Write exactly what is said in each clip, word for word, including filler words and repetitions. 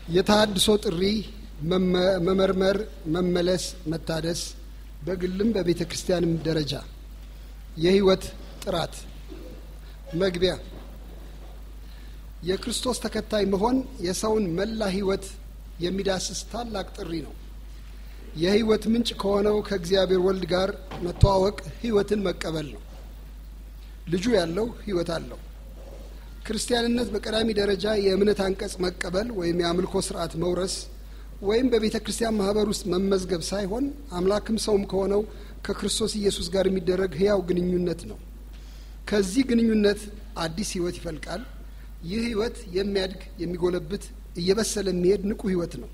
የተሐድሶ ጥሪ መመርመር መመለስ መታደስ በግልም በቤተ ክርስቲያንም ደረጃ የህይወት ጥራት መግቢያ የክርስቶስ ተከታይ መሆን የሰውን መላ ህይወት የሚዳስስ ታላቅ ጥሪ ነው። የህይወት ምንጭ ከሆነው ከእግዚአብሔር ወልድ ጋር መተዋወቅ ህይወትን መቀበል ነው። ልጁ ያለው ህይወት አለው። ክርስቲያንነት በቀዳሚ ደረጃ የእምነት አንቀጽ መቀበል ወይም የአምልኮ ስርዓት መውረስ ወይም በቤተ ክርስቲያን ማህበር ውስጥ መመዝገብ ሳይሆን አምላክም ሰውም ከሆነው ከክርስቶስ ኢየሱስ ጋር የሚደረግ ህያው ግንኙነት ነው። ከዚህ ግንኙነት አዲስ ህይወት ይፈልቃል። ይህ ህይወት የሚያድግ የሚጎለብት እየበሰለ የሚሄድ ንቁ ህይወት ነው።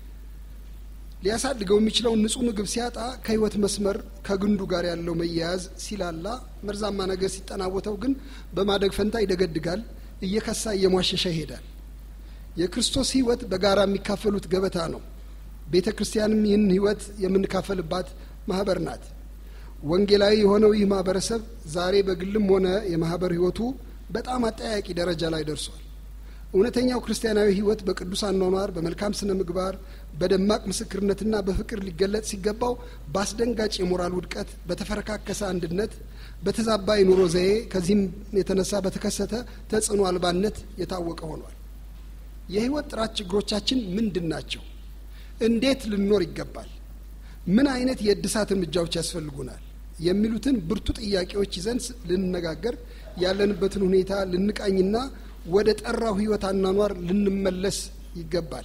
ሊያሳድገው የሚችለው ንጹህ ምግብ ሲያጣ ከህይወት መስመር ከግንዱ ጋር ያለው መያያዝ ሲላላ መርዛማ ነገር ሲጠናወተው ግን በማደግ ፈንታ ይደገድጋል፣ እየከሳ እየሟሸሸ ይሄዳል። የክርስቶስ ህይወት በጋራ የሚካፈሉት ገበታ ነው። ቤተ ክርስቲያንም ይህን ህይወት የምንካፈልባት ማህበር ናት። ወንጌላዊ የሆነው ይህ ማህበረሰብ ዛሬ በግልም ሆነ የማህበር ህይወቱ በጣም አጠያቂ ደረጃ ላይ ደርሷል። እውነተኛው ክርስቲያናዊ ህይወት በቅዱስ አኗኗር፣ በመልካም ስነ ምግባር፣ በደማቅ ምስክርነትና በፍቅር ሊገለጽ ሲገባው በአስደንጋጭ የሞራል ውድቀት፣ በተፈረካከሰ አንድነት፣ በተዛባ የኑሮ ዘዬ ከዚህም የተነሳ በተከሰተ ተጽዕኖ አልባነት የታወቀ ሆኗል። የህይወት ጥራት ችግሮቻችን ምንድን ናቸው? እንዴት ልንኖር ይገባል? ምን አይነት የእድሳት እርምጃዎች ያስፈልጉናል? የሚሉትን ብርቱ ጥያቄዎች ይዘን ልንነጋገር ያለንበትን ሁኔታ ልንቃኝና ወደ ጠራው ህይወት አኗኗር ልንመለስ ይገባል።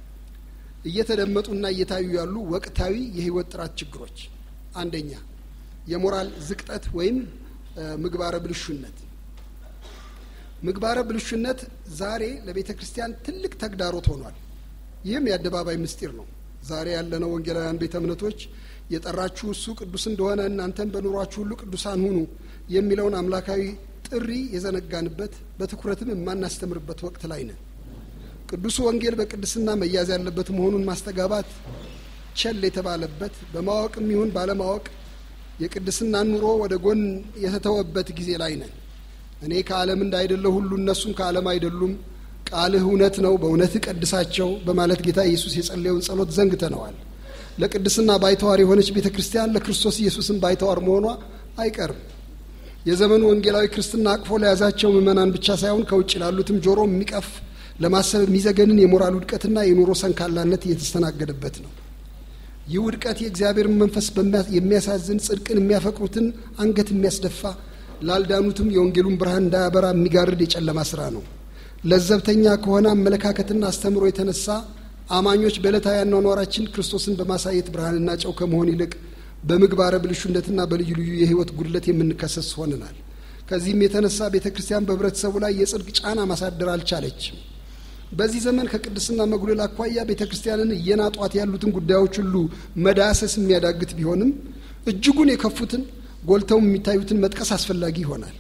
እየተደመጡና እየታዩ ያሉ ወቅታዊ የህይወት ጥራት ችግሮች፣ አንደኛ የሞራል ዝቅጠት ወይም ምግባረ ብልሹነት። ምግባረ ብልሹነት ዛሬ ለቤተ ክርስቲያን ትልቅ ተግዳሮት ሆኗል። ይህም የአደባባይ ምስጢር ነው። ዛሬ ያለነው ወንጌላውያን ቤተ እምነቶች የጠራችሁ እሱ ቅዱስ እንደሆነ እናንተም በኑሯችሁ ሁሉ ቅዱሳን ሁኑ የሚለውን አምላካዊ ጥሪ የዘነጋንበት በትኩረትም የማናስተምርበት ወቅት ላይ ነን። ቅዱሱ ወንጌል በቅድስና መያዝ ያለበት መሆኑን ማስተጋባት ቸል የተባለበት፣ በማወቅም ይሁን ባለማወቅ የቅድስና ኑሮ ወደ ጎን የተተወበት ጊዜ ላይ ነን። እኔ ከዓለም እንዳይደለሁ ሁሉ እነሱም ከዓለም አይደሉም፣ ቃልህ እውነት ነው፣ በእውነት ቀድሳቸው በማለት ጌታ ኢየሱስ የጸለየውን ጸሎት ዘንግተነዋል። ለቅድስና ባይተዋር የሆነች ቤተ ክርስቲያን ለክርስቶስ ኢየሱስም ባይተዋር መሆኗ አይቀርም። የዘመኑ ወንጌላዊ ክርስትና አቅፎ ለያዛቸው ምእመናን ብቻ ሳይሆን ከውጭ ላሉትም ጆሮ የሚቀፍ ለማሰብ የሚዘገንን የሞራል ውድቀትና የኑሮ ሰንካላነት እየተስተናገደበት ነው። ይህ ውድቀት የእግዚአብሔርን መንፈስ የሚያሳዝን፣ ጽድቅን የሚያፈቅሩትን አንገት የሚያስደፋ፣ ላልዳኑትም የወንጌሉን ብርሃን እንዳያበራ የሚጋርድ የጨለማ ስራ ነው። ለዘብተኛ ከሆነ አመለካከትና አስተምሮ የተነሳ አማኞች በዕለታዊ አኗኗራችን ክርስቶስን በማሳየት ብርሃንና ጨው ከመሆን ይልቅ በምግባረ ብልሹነትና በልዩ ልዩ የህይወት ጉድለት የምንከሰስ ሆነናል። ከዚህም የተነሳ ቤተ ክርስቲያን በህብረተሰቡ ላይ የጽድቅ ጫና ማሳደር አልቻለችም። በዚህ ዘመን ከቅድስና መጉደል አኳያ ቤተ ክርስቲያንን እየናጧት ያሉትን ጉዳዮች ሁሉ መዳሰስ የሚያዳግት ቢሆንም እጅጉን የከፉትን ጎልተው የሚታዩትን መጥቀስ አስፈላጊ ይሆናል።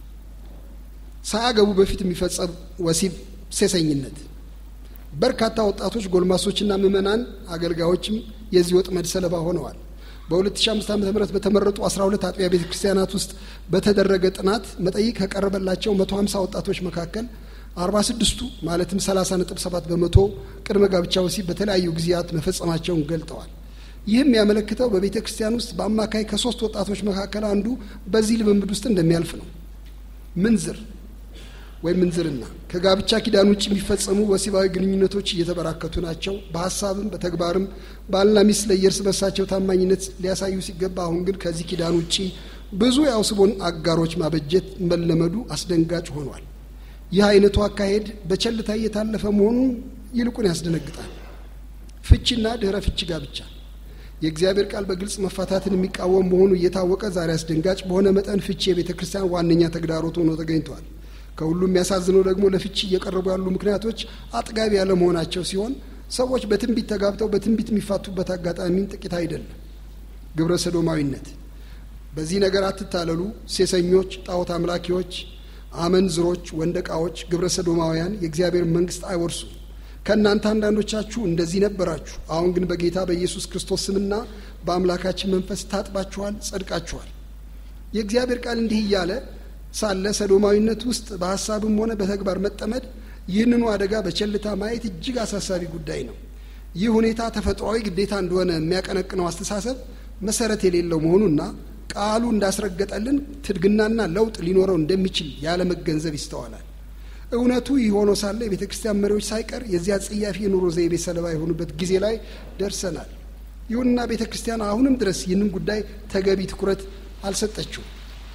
ሳያገቡ በፊት የሚፈጸም ወሲብ ሴሰኝነት። በርካታ ወጣቶች፣ ጎልማሶችና ምእመናን አገልጋዮችም የዚህ ወጥመድ ሰለባ ሆነዋል። በ2005 ዓመተ ምህረት በተመረጡ አስራ ሁለት አጥቢያ ቤተ ክርስቲያናት ውስጥ በተደረገ ጥናት መጠይቅ ከቀረበላቸው መቶ ሀምሳ ወጣቶች መካከል አርባ ስድስቱ ማለትም ሰላሳ ነጥብ ሰባት በመቶ ቅድመ ጋብቻ ወሲብ በተለያዩ ጊዜያት መፈጸማቸውን ገልጠዋል። ይህም ያመለክተው በቤተ ክርስቲያን ውስጥ በአማካይ ከሶስት ወጣቶች መካከል አንዱ በዚህ ልምምድ ውስጥ እንደሚያልፍ ነው። ምንዝር ወይም ምንዝርና ከጋብቻ ኪዳን ውጭ የሚፈጸሙ ወሲባዊ ግንኙነቶች እየተበራከቱ ናቸው። በሐሳብም በተግባርም ባልና ሚስት ለየርስ በርሳቸው ታማኝነት ሊያሳዩ ሲገባ አሁን ግን ከዚህ ኪዳን ውጭ ብዙ የአውስቦን አጋሮች ማበጀት መለመዱ አስደንጋጭ ሆኗል። ይህ አይነቱ አካሄድ በቸልታ እየታለፈ መሆኑን ይልቁን ያስደነግጣል። ፍቺና ድህረ ፍቺ ጋብቻ የእግዚአብሔር ቃል በግልጽ መፋታትን የሚቃወም መሆኑ እየታወቀ ዛሬ አስደንጋጭ በሆነ መጠን ፍቺ የቤተ ክርስቲያን ዋነኛ ተግዳሮት ሆኖ ተገኝቷል። ከሁሉም የሚያሳዝነው ደግሞ ለፍቺ እየቀረቡ ያሉ ምክንያቶች አጥጋቢ ያለ መሆናቸው ሲሆን ሰዎች በትንቢት ተጋብተው በትንቢት የሚፋቱበት አጋጣሚ ጥቂት አይደለም። ግብረ ሰዶማዊነት። በዚህ ነገር አትታለሉ። ሴሰኞች፣ ጣዖት አምላኪዎች፣ አመንዝሮች፣ ወንደቃዎች፣ ግብረ ሰዶማውያን የእግዚአብሔር መንግስት አይወርሱ። ከእናንተ አንዳንዶቻችሁ እንደዚህ ነበራችሁ፣ አሁን ግን በጌታ በኢየሱስ ክርስቶስ ስምና በአምላካችን መንፈስ ታጥባችኋል፣ ጸድቃችኋል። የእግዚአብሔር ቃል እንዲህ እያለ ሳለ ሰዶማዊነት ውስጥ በሐሳብም ሆነ በተግባር መጠመድ ይህንኑ አደጋ በቸልታ ማየት እጅግ አሳሳቢ ጉዳይ ነው። ይህ ሁኔታ ተፈጥሯዊ ግዴታ እንደሆነ የሚያቀነቅነው አስተሳሰብ መሰረት የሌለው መሆኑና ቃሉ እንዳስረገጠልን ትድግናና ለውጥ ሊኖረው እንደሚችል ያለ መገንዘብ ይስተዋላል። እውነቱ ይህ ሆኖ ሳለ የቤተ ክርስቲያን መሪዎች ሳይቀር የዚያ ጽያፊ የኑሮ ዘይቤ ሰለባ የሆኑበት ጊዜ ላይ ደርሰናል። ይሁንና ቤተ ክርስቲያን አሁንም ድረስ ይህንን ጉዳይ ተገቢ ትኩረት አልሰጠችውም።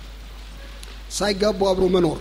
ሳይጋቡ አብሮ መኖር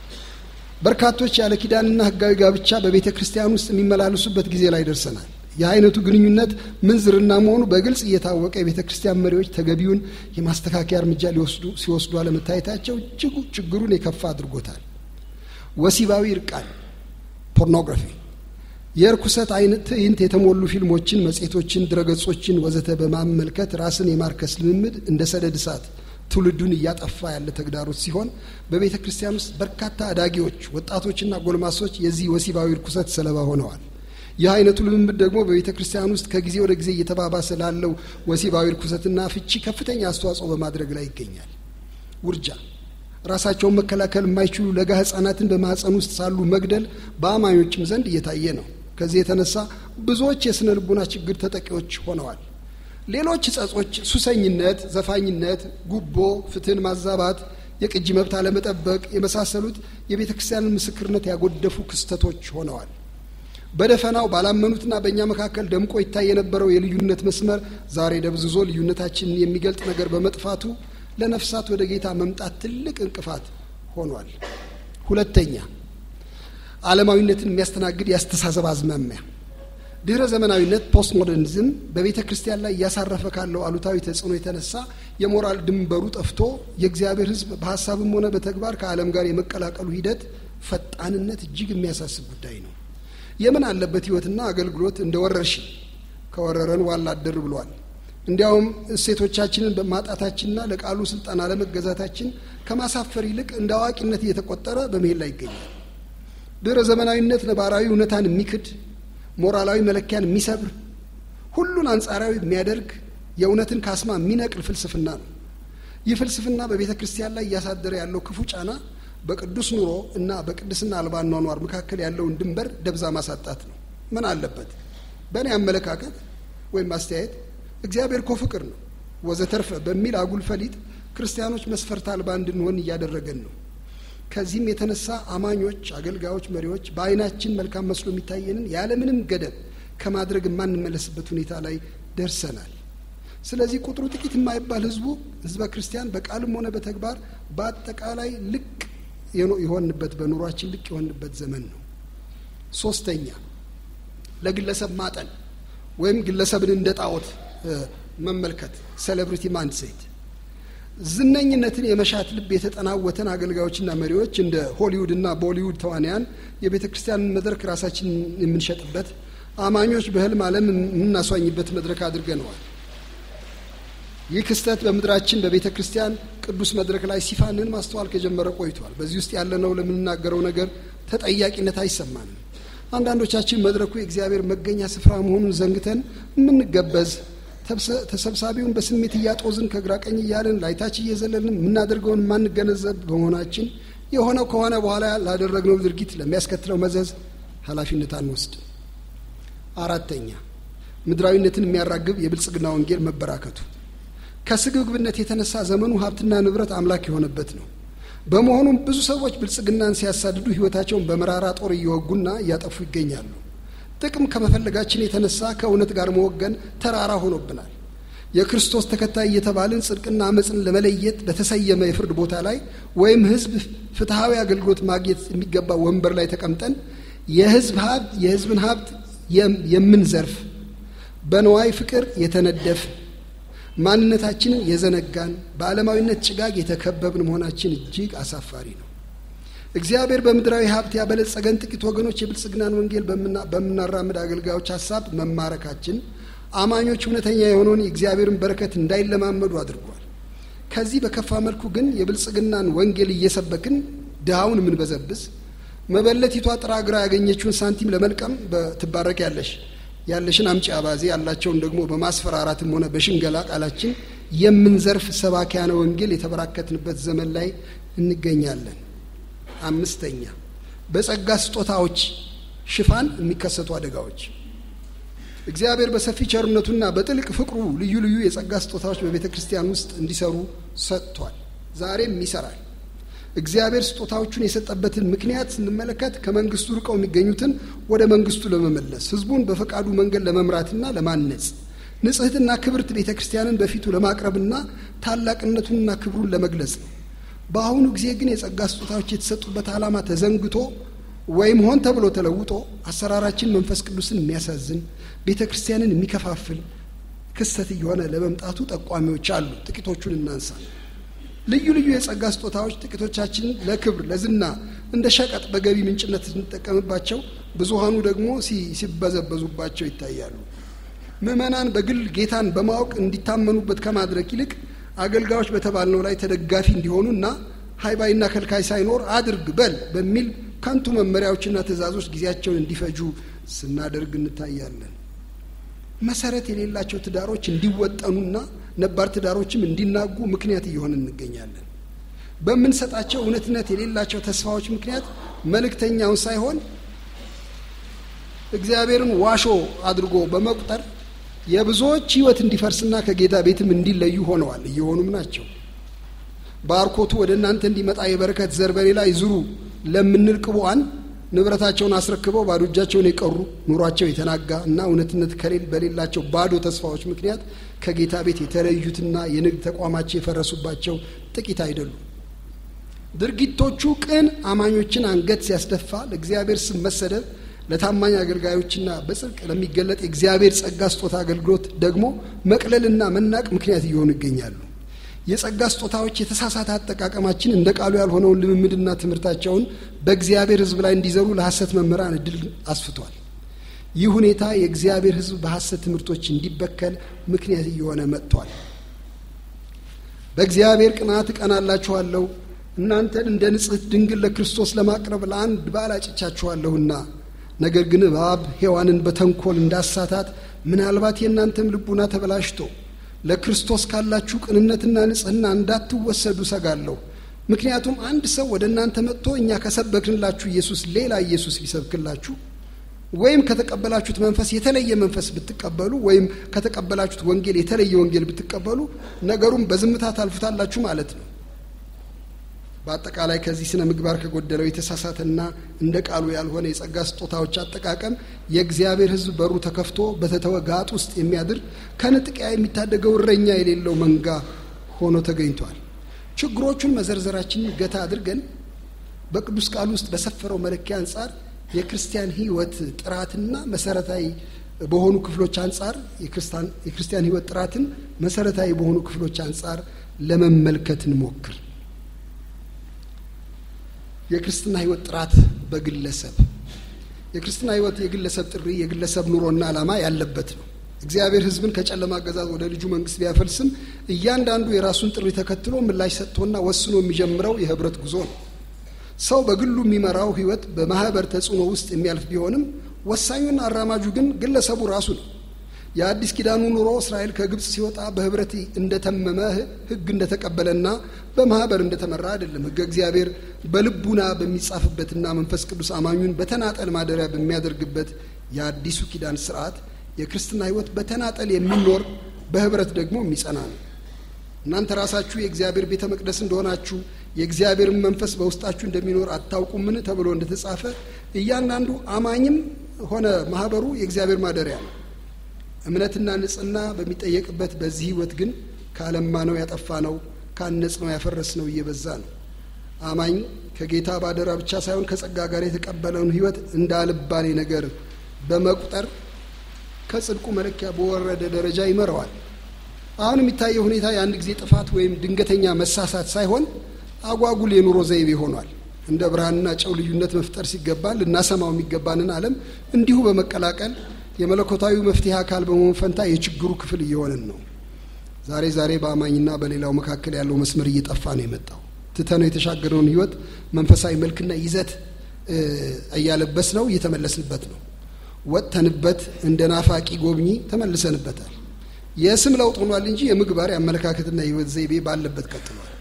በርካቶች ያለ ኪዳንና ሕጋዊ ጋብቻ በቤተ ክርስቲያን ውስጥ የሚመላለሱበት ጊዜ ላይ ደርሰናል። የአይነቱ ግንኙነት ምንዝርና መሆኑ በግልጽ እየታወቀ የቤተ ክርስቲያን መሪዎች ተገቢውን የማስተካከያ እርምጃ ሊወስዱ ሲወስዱ አለመታየታቸው እጅግ ችግሩን የከፋ አድርጎታል። ወሲባዊ እርቃን ፖርኖግራፊ፣ የርኩሰት አይነት ትዕይንት የተሞሉ ፊልሞችን፣ መጽሔቶችን፣ ድረገጾችን ወዘተ በማመልከት ራስን የማርከስ ልምምድ እንደ ሰደድ እሳት ትውልዱን እያጠፋ ያለ ተግዳሮት ሲሆን በቤተ ክርስቲያን ውስጥ በርካታ አዳጊዎች፣ ወጣቶችና ጎልማሶች የዚህ ወሲባዊ ርኩሰት ሰለባ ሆነዋል። ይህ አይነቱ ልምምድ ደግሞ በቤተ ክርስቲያን ውስጥ ከጊዜ ወደ ጊዜ እየተባባሰ ላለው ወሲባዊ ርኩሰትና ፍቺ ከፍተኛ አስተዋጽኦ በማድረግ ላይ ይገኛል። ውርጃ፣ ራሳቸውን መከላከል የማይችሉ ለጋ ህፃናትን በማህፀን ውስጥ ሳሉ መግደል በአማኞችም ዘንድ እየታየ ነው። ከዚህ የተነሳ ብዙዎች የስነ ልቦና ችግር ተጠቂዎች ሆነዋል። ሌሎች ጸጾች ሱሰኝነት፣ ዘፋኝነት፣ ጉቦ፣ ፍትህን ማዛባት፣ የቅጂ መብት አለመጠበቅ የመሳሰሉት የቤተ ክርስቲያንን ምስክርነት ያጎደፉ ክስተቶች ሆነዋል። በደፈናው ባላመኑትና በእኛ መካከል ደምቆ ይታይ የነበረው የልዩነት መስመር ዛሬ ደብዝዞ ልዩነታችንን የሚገልጥ ነገር በመጥፋቱ ለነፍሳት ወደ ጌታ መምጣት ትልቅ እንቅፋት ሆኗል። ሁለተኛ፣ ዓለማዊነትን የሚያስተናግድ ያስተሳሰብ አዝማሚያ። ድህረ ዘመናዊነት ፖስት ሞደርኒዝም በቤተ ክርስቲያን ላይ እያሳረፈ ካለው አሉታዊ ተጽዕኖ የተነሳ የሞራል ድንበሩ ጠፍቶ የእግዚአብሔር ሕዝብ በሐሳብም ሆነ በተግባር ከዓለም ጋር የመቀላቀሉ ሂደት ፈጣንነት እጅግ የሚያሳስብ ጉዳይ ነው። የምን አለበት ህይወትና አገልግሎት እንደ ወረርሽኝ ከወረረን ዋላ አደር ብሏል። እንዲያውም እሴቶቻችንን በማጣታችንና ለቃሉ ስልጣን አለመገዛታችን ከማሳፈር ይልቅ እንደ አዋቂነት እየተቆጠረ በመሄድ ላይ ይገኛል። ድህረ ዘመናዊነት ነባራዊ እውነታን የሚክድ፣ ሞራላዊ መለኪያን የሚሰብር፣ ሁሉን አንጻራዊ የሚያደርግ፣ የእውነትን ካስማ የሚነቅል ፍልስፍና ነው። ይህ ፍልስፍና በቤተ ክርስቲያን ላይ እያሳደረ ያለው ክፉ ጫና በቅዱስ ኑሮ እና በቅድስና አልባ ኗኗር መካከል ያለውን ድንበር ደብዛ ማሳጣት ነው። ምን አለበት በእኔ አመለካከት ወይም አስተያየት እግዚአብሔር እኮ ፍቅር ነው ወዘተርፈ በሚል አጉል ፈሊጥ ክርስቲያኖች መስፈርት አልባ እንድንሆን እያደረገን ነው። ከዚህም የተነሳ አማኞች፣ አገልጋዮች፣ መሪዎች በአይናችን መልካም መስሎ የሚታየንን ያለምንም ገደብ ከማድረግ የማንመለስበት ሁኔታ ላይ ደርሰናል። ስለዚህ ቁጥሩ ጥቂት የማይባል ህዝቡ ህዝበ ክርስቲያን በቃልም ሆነ በተግባር በአጠቃላይ ልቅ የሆንበት በኑሯችን ልቅ የሆንበት ዘመን ነው። ሶስተኛ፣ ለግለሰብ ማጠን ወይም ግለሰብን እንደ ጣዖት መመልከት ሴሌብሪቲ ማንድሴት። ዝነኝነትን የመሻት ልብ የተጠናወተን አገልጋዮችና መሪዎች እንደ ሆሊውድ እና ቦሊውድ ተዋንያን የቤተ ክርስቲያንን መድረክ ራሳችን የምንሸጥበት፣ አማኞች በህልም ዓለም የምናስዋኝበት መድረክ አድርገነዋል። ይህ ክስተት በምድራችን በቤተ ክርስቲያን ቅዱስ መድረክ ላይ ሲፋንን ማስተዋል ከጀመረ ቆይቷል። በዚህ ውስጥ ያለነው ለምንናገረው ነገር ተጠያቂነት አይሰማንም። አንዳንዶቻችን መድረኩ የእግዚአብሔር መገኛ ስፍራ መሆኑን ዘንግተን የምንገበዝ፣ ተሰብሳቢውን በስሜት እያጦዝን ከግራ ቀኝ እያልን ላይታች እየዘለልን የምናደርገውን ማንገነዘብ በመሆናችን የሆነው ከሆነ በኋላ ላደረግነው ድርጊት ለሚያስከትለው መዘዝ ኃላፊነት አንወስድ። አራተኛ፣ ምድራዊነትን የሚያራግብ የብልጽግና ወንጌል መበራከቱ። ከስግብግብነት የተነሳ ዘመኑ ሀብትና ንብረት አምላክ የሆነበት ነው። በመሆኑም ብዙ ሰዎች ብልጽግናን ሲያሳድዱ ህይወታቸውን በመራራ ጦር እየወጉና እያጠፉ ይገኛሉ። ጥቅም ከመፈለጋችን የተነሳ ከእውነት ጋር መወገን ተራራ ሆኖብናል። የክርስቶስ ተከታይ እየተባልን ጽድቅና አመጽን ለመለየት በተሰየመ የፍርድ ቦታ ላይ ወይም ህዝብ ፍትሃዊ አገልግሎት ማግኘት የሚገባ ወንበር ላይ ተቀምጠን የህዝብ ሀብት የህዝብን ሀብት የምንዘርፍ፣ በነዋይ ፍቅር የተነደፍ፣ ማንነታችንን የዘነጋን፣ በዓለማዊነት ጭጋግ የተከበብን መሆናችን እጅግ አሳፋሪ ነው። እግዚአብሔር በምድራዊ ሀብት ያበለጸገን ጥቂት ወገኖች የብልጽግናን ወንጌል በምናራምድ አገልጋዮች ሀሳብ መማረካችን አማኞች እውነተኛ የሆነውን የእግዚአብሔርን በረከት እንዳይለማመዱ አድርጓል። ከዚህ በከፋ መልኩ ግን የብልጽግናን ወንጌል እየሰበክን ድሃውን የምንበዘብዝ፣ መበለቲቷ ጥራ ግራ ያገኘችውን ሳንቲም ለመልቀም በትባረክ ያለሽ ያለሽን አምጪ አባዜ ያላቸውን ደግሞ በማስፈራራትም ሆነ በሽንገላ ቃላችን የምንዘርፍ ሰባኪያነ ወንጌል የተበራከትንበት ዘመን ላይ እንገኛለን። አምስተኛ፣ በጸጋ ስጦታዎች ሽፋን የሚከሰቱ አደጋዎች። እግዚአብሔር በሰፊ ቸርነቱና በጥልቅ ፍቅሩ ልዩ ልዩ የጸጋ ስጦታዎች በቤተክርስቲያን ውስጥ እንዲሰሩ ሰጥቷል። ዛሬም ይሰራል። እግዚአብሔር ስጦታዎቹን የሰጠበትን ምክንያት ስንመለከት ከመንግስቱ ርቀው የሚገኙትን ወደ መንግስቱ ለመመለስ፣ ህዝቡን በፈቃዱ መንገድ ለመምራትና ለማነጽ፣ ንጽህትና ክብርት ቤተክርስቲያንን በፊቱ ለማቅረብና ታላቅነቱንና ክብሩን ለመግለጽ ነው። በአሁኑ ጊዜ ግን የጸጋ ስጦታዎች የተሰጡበት ዓላማ ተዘንግቶ ወይም ሆን ተብሎ ተለውጦ አሰራራችን መንፈስ ቅዱስን የሚያሳዝን ቤተክርስቲያንን የሚከፋፍል ክስተት እየሆነ ለመምጣቱ ጠቋሚዎች አሉ። ጥቂቶቹን እናንሳ። ልዩ ልዩ የጸጋ ስጦታዎች ጥቂቶቻችን ለክብር ለዝና እንደ ሸቀጥ በገቢ ምንጭነት እንጠቀምባቸው፣ ብዙሃኑ ደግሞ ሲበዘበዙባቸው ይታያሉ። ምእመናን በግል ጌታን በማወቅ እንዲታመኑበት ከማድረግ ይልቅ አገልጋዮች በተባልነው ላይ ተደጋፊ እንዲሆኑና ሃይባይና ከልካይ ሳይኖር አድርግ በል በሚል ከንቱ መመሪያዎችና ትእዛዞች ጊዜያቸውን እንዲፈጁ ስናደርግ እንታያለን። መሰረት የሌላቸው ትዳሮች እንዲወጠኑና ነባር ትዳሮችም እንዲናጉ ምክንያት እየሆነ እንገኛለን። በምንሰጣቸው እውነትነት የሌላቸው ተስፋዎች ምክንያት መልእክተኛውን ሳይሆን እግዚአብሔርን ዋሾ አድርጎ በመቁጠር የብዙዎች ሕይወት እንዲፈርስና ከጌታ ቤትም እንዲለዩ ሆነዋል፣ እየሆኑም ናቸው። ባርኮቱ ወደ እናንተ እንዲመጣ የበረከት ዘር በሌላ ይዝሩ ለምንል ቅቡዓን ንብረታቸውን አስረክበው ባዶ እጃቸውን የቀሩ ኑሯቸው የተናጋ እና እውነትነት ከሌል በሌላቸው ባዶ ተስፋዎች ምክንያት ከጌታ ቤት የተለዩትና የንግድ ተቋማቸው የፈረሱባቸው ጥቂት አይደሉም። ድርጊቶቹ ቅን አማኞችን አንገት ሲያስደፋ፣ ለእግዚአብሔር ስም መሰደብ፣ ለታማኝ አገልጋዮችና በጽድቅ ለሚገለጥ የእግዚአብሔር ጸጋ ስጦታ አገልግሎት ደግሞ መቅለልና መናቅ ምክንያት እየሆኑ ይገኛሉ። የጸጋ ስጦታዎች የተሳሳተ አጠቃቀማችን እንደ ቃሉ ያልሆነውን ልምምድና ትምህርታቸውን በእግዚአብሔር ሕዝብ ላይ እንዲዘሩ ለሐሰት መምህራን እድል አስፍቷል። ይህ ሁኔታ የእግዚአብሔር ሕዝብ በሐሰት ትምህርቶች እንዲበከል ምክንያት እየሆነ መጥቷል። በእግዚአብሔር ቅናት እቀናላችኋለሁ፣ እናንተን እንደ ንጽሕት ድንግል ለክርስቶስ ለማቅረብ ለአንድ ባል አጭቻችኋለሁና። ነገር ግን እባብ ሔዋንን በተንኮል እንዳሳታት ምናልባት የእናንተም ልቡና ተበላሽቶ ለክርስቶስ ካላችሁ ቅንነትና ንጽህና እንዳትወሰዱ ሰጋለሁ። ምክንያቱም አንድ ሰው ወደ እናንተ መጥቶ እኛ ከሰበክንላችሁ ኢየሱስ ሌላ ኢየሱስ ቢሰብክላችሁ፣ ወይም ከተቀበላችሁት መንፈስ የተለየ መንፈስ ብትቀበሉ፣ ወይም ከተቀበላችሁት ወንጌል የተለየ ወንጌል ብትቀበሉ ነገሩን በዝምታ ታልፉታላችሁ ማለት ነው። በአጠቃላይ ከዚህ ስነ ምግባር ከጎደለው የተሳሳተና እንደ ቃሉ ያልሆነ የጸጋ ስጦታዎች አጠቃቀም የእግዚአብሔር ሕዝብ በሩ ተከፍቶ በተተወ ጋጥ ውስጥ የሚያድር ከንጥቂያ የሚታደገው እረኛ የሌለው መንጋ ሆኖ ተገኝቷል። ችግሮቹን መዘርዘራችንን ገታ አድርገን በቅዱስ ቃል ውስጥ በሰፈረው መለኪያ አንጻር የክርስቲያን ሕይወት ጥራትና መሰረታዊ በሆኑ ክፍሎች አንጻር የክርስቲያን ሕይወት ጥራትን መሰረታዊ በሆኑ ክፍሎች አንጻር ለመመልከት እንሞክር። የክርስትና ሕይወት ጥራት በግለሰብ የክርስትና ሕይወት የግለሰብ ጥሪ የግለሰብ ኑሮና ዓላማ ያለበት ነው። እግዚአብሔር ሕዝብን ከጨለማ አገዛዝ ወደ ልጁ መንግስት ቢያፈልስም እያንዳንዱ የራሱን ጥሪ ተከትሎ ምላሽ ሰጥቶና ወስኖ የሚጀምረው የህብረት ጉዞ ነው። ሰው በግሉ የሚመራው ሕይወት በማህበር ተጽዕኖ ውስጥ የሚያልፍ ቢሆንም ወሳኙና አራማጁ ግን ግለሰቡ ራሱ ነው። የአዲስ ኪዳኑ ኑሮ እስራኤል ከግብጽ ሲወጣ በህብረት እንደተመመ ህግ እንደተቀበለና በማህበር እንደተመራ አይደለም። ህግ እግዚአብሔር በልቡና በሚጻፍበትና መንፈስ ቅዱስ አማኙን በተናጠል ማደሪያ በሚያደርግበት የአዲሱ ኪዳን ስርዓት የክርስትና ሕይወት በተናጠል የሚኖር በህብረት ደግሞ የሚጸና ነው። እናንተ ራሳችሁ የእግዚአብሔር ቤተ መቅደስ እንደሆናችሁ የእግዚአብሔርን መንፈስ በውስጣችሁ እንደሚኖር አታውቁምን ተብሎ እንደተጻፈ እያንዳንዱ አማኝም ሆነ ማህበሩ የእግዚአብሔር ማደሪያ ነው። እምነትና ንጽህና በሚጠየቅበት በዚህ ሕይወት ግን ካለማ ነው ያጠፋ ነው ካነጽ ነው ያፈረስ ነው እየበዛ ነው። አማኝ ከጌታ ባደራ ብቻ ሳይሆን ከጸጋ ጋር የተቀበለውን ሕይወት እንዳልባሌ ነገር በመቁጠር ከጽድቁ መለኪያ በወረደ ደረጃ ይመራዋል። አሁን የሚታየው ሁኔታ የአንድ ጊዜ ጥፋት ወይም ድንገተኛ መሳሳት ሳይሆን አጓጉል የኑሮ ዘይቤ ሆኗል። እንደ ብርሃንና ጨው ልዩነት መፍጠር ሲገባን ልናሰማው የሚገባንን ዓለም እንዲሁ በመቀላቀል የመለኮታዊ መፍትሄ አካል በመሆን ፈንታ የችግሩ ክፍል እየሆነን ነው። ዛሬ ዛሬ በአማኝና በሌላው መካከል ያለው መስመር እየጠፋ ነው የመጣው። ትተነው የተሻገረውን ሕይወት መንፈሳዊ መልክና ይዘት እያለበስ ነው እየተመለስንበት ነው። ወጥተንበት እንደ ናፋቂ ጎብኚ ተመልሰንበታል። የስም ለውጥ ሆኗል እንጂ የምግባር ያመለካከትና የሕይወት ዘይቤ ባለበት ቀጥሏል።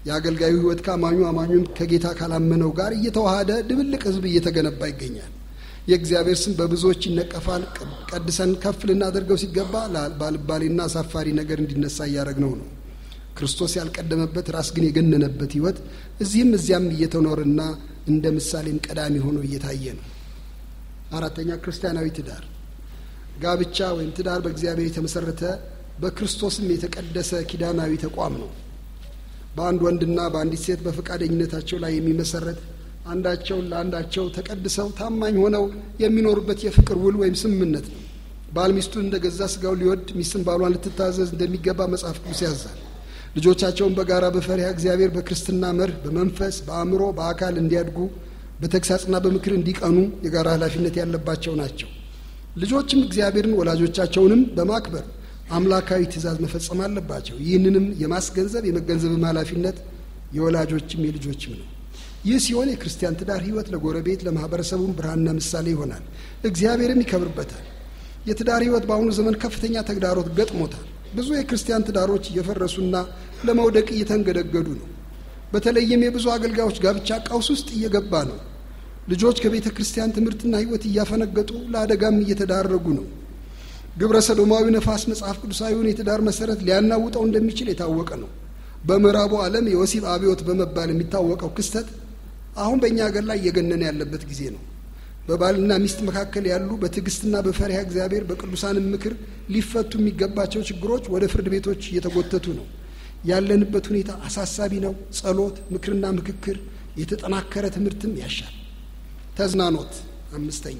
የአገልጋዩ ህይወት ከአማኙ አማኙን ከጌታ ካላመነው ጋር እየተዋሃደ ድብልቅ ህዝብ እየተገነባ ይገኛል። የእግዚአብሔር ስም በብዙዎች ይነቀፋል። ቀድሰን ከፍ ልናደርገው ሲገባ ባልባሌና አሳፋሪ ነገር እንዲነሳ እያደረግነው ነው። ክርስቶስ ያልቀደመበት ራስ ግን የገነነበት ህይወት እዚህም እዚያም እየተኖረና እንደ ምሳሌም ቀዳሚ ሆኖ እየታየ ነው። አራተኛ ክርስቲያናዊ ትዳር። ጋብቻ ወይም ትዳር በእግዚአብሔር የተመሰረተ በክርስቶስም የተቀደሰ ኪዳናዊ ተቋም ነው። በአንድ ወንድና በአንዲት ሴት በፈቃደኝነታቸው ላይ የሚመሰረት አንዳቸውን ለአንዳቸው ተቀድሰው ታማኝ ሆነው የሚኖሩበት የፍቅር ውል ወይም ስምምነት ነው። ባል ሚስቱን እንደገዛ ስጋው ሊወድ ሚስትም ባሏን ልትታዘዝ እንደሚገባ መጽሐፍ ቅዱስ ያዛል። ልጆቻቸውን በጋራ በፈሪሃ እግዚአብሔር በክርስትና መርህ በመንፈስ በአእምሮ በአካል እንዲያድጉ በተግሳጽና በምክር እንዲቀኑ የጋራ ኃላፊነት ያለባቸው ናቸው። ልጆችም እግዚአብሔርን ወላጆቻቸውንም በማክበር አምላካዊ ትእዛዝ መፈጸም አለባቸው። ይህንንም የማስገንዘብ የመገንዘብም ኃላፊነት የወላጆችም የልጆችም ነው። ይህ ሲሆን የክርስቲያን ትዳር ህይወት ለጎረቤት ለማህበረሰቡም ብርሃንና ምሳሌ ይሆናል፣ እግዚአብሔርም ይከብርበታል። የትዳር ህይወት በአሁኑ ዘመን ከፍተኛ ተግዳሮት ገጥሞታል። ብዙ የክርስቲያን ትዳሮች እየፈረሱና ለመውደቅ እየተንገደገዱ ነው። በተለይም የብዙ አገልጋዮች ጋብቻ ቀውስ ውስጥ እየገባ ነው። ልጆች ከቤተ ክርስቲያን ትምህርትና ህይወት እያፈነገጡ ለአደጋም እየተዳረጉ ነው። ግብረ ሰዶማዊ ነፋስ መጽሐፍ ቅዱሳዊውን የትዳር መሰረት ሊያናውጠው እንደሚችል የታወቀ ነው። በምዕራቡ ዓለም የወሲብ አብዮት በመባል የሚታወቀው ክስተት አሁን በእኛ ሀገር ላይ እየገነነ ያለበት ጊዜ ነው። በባልና ሚስት መካከል ያሉ በትዕግስትና በፈሪሃ እግዚአብሔር በቅዱሳንም ምክር ሊፈቱ የሚገባቸው ችግሮች ወደ ፍርድ ቤቶች እየተጎተቱ ነው። ያለንበት ሁኔታ አሳሳቢ ነው። ጸሎት፣ ምክርና ምክክር፣ የተጠናከረ ትምህርትም ያሻል። ተዝናኖት። አምስተኛ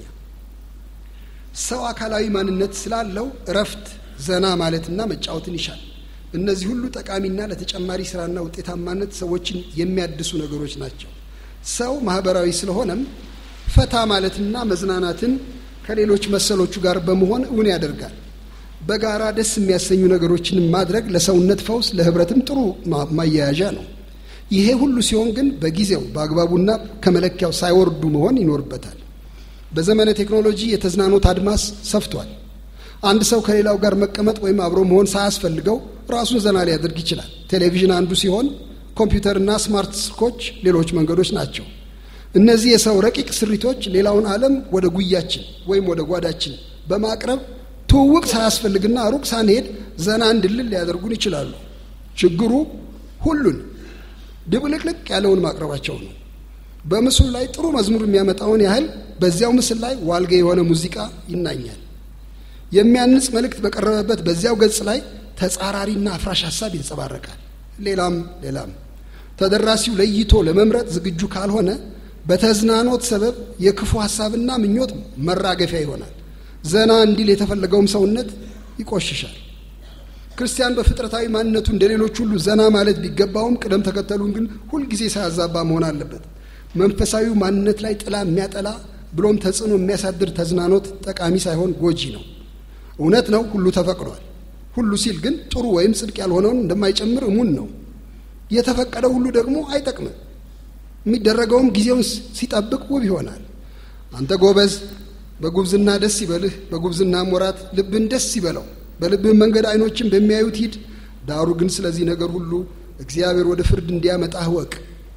ሰው አካላዊ ማንነት ስላለው እረፍት፣ ዘና ማለትና መጫወትን ይሻል። እነዚህ ሁሉ ጠቃሚና ለተጨማሪ ስራና ውጤታማነት ሰዎችን የሚያድሱ ነገሮች ናቸው። ሰው ማህበራዊ ስለሆነም ፈታ ማለትና መዝናናትን ከሌሎች መሰሎቹ ጋር በመሆን እውን ያደርጋል። በጋራ ደስ የሚያሰኙ ነገሮችን ማድረግ ለሰውነት ፈውስ፣ ለህብረትም ጥሩ ማያያዣ ነው። ይሄ ሁሉ ሲሆን ግን በጊዜው በአግባቡና ከመለኪያው ሳይወርዱ መሆን ይኖርበታል። በዘመነ ቴክኖሎጂ የተዝናኖት አድማስ ሰፍቷል። አንድ ሰው ከሌላው ጋር መቀመጥ ወይም አብሮ መሆን ሳያስፈልገው ራሱን ዘና ሊያደርግ ይችላል። ቴሌቪዥን አንዱ ሲሆን ኮምፒውተርና ስማርት ስልኮች ሌሎች መንገዶች ናቸው። እነዚህ የሰው ረቂቅ ስሪቶች ሌላውን ዓለም ወደ ጉያችን ወይም ወደ ጓዳችን በማቅረብ ትውውቅ ሳያስፈልግና ሩቅ ሳንሄድ ዘና እንድልል ሊያደርጉን ይችላሉ። ችግሩ ሁሉን ድብልቅልቅ ያለውን ማቅረባቸው ነው። በምስሉ ላይ ጥሩ መዝሙር የሚያመጣውን ያህል በዚያው ምስል ላይ ዋልጌ የሆነ ሙዚቃ ይናኛል። የሚያንጽ መልእክት በቀረበበት በዚያው ገጽ ላይ ተጻራሪና አፍራሽ ሐሳብ ይንጸባረቃል። ሌላም ሌላም ተደራሲው ለይቶ ለመምረጥ ዝግጁ ካልሆነ በተዝናኖት ሰበብ የክፉ ሐሳብና ምኞት መራገፊያ ይሆናል። ዘና እንዲል የተፈለገውም ሰውነት ይቆሽሻል። ክርስቲያን በፍጥረታዊ ማንነቱ እንደሌሎች ሁሉ ዘና ማለት ቢገባውም ቅደም ተከተሉን ግን ሁልጊዜ ሳያዛባ መሆን አለበት። መንፈሳዊ ማንነት ላይ ጥላ የሚያጠላ ብሎም ተጽዕኖ የሚያሳድር ተዝናኖት ጠቃሚ ሳይሆን ጎጂ ነው። እውነት ነው፣ ሁሉ ተፈቅዷል። ሁሉ ሲል ግን ጥሩ ወይም ጽድቅ ያልሆነውን እንደማይጨምር እሙን ነው። የተፈቀደው ሁሉ ደግሞ አይጠቅምም። የሚደረገውም ጊዜውን ሲጠብቅ ውብ ይሆናል። አንተ ጎበዝ፣ በጉብዝና ደስ ይበልህ፣ በጉብዝና ወራት ልብን ደስ ይበለው፣ በልብህ መንገድ አይኖችን በሚያዩት ሂድ። ዳሩ ግን ስለዚህ ነገር ሁሉ እግዚአብሔር ወደ ፍርድ እንዲያመጣህ ወቅ።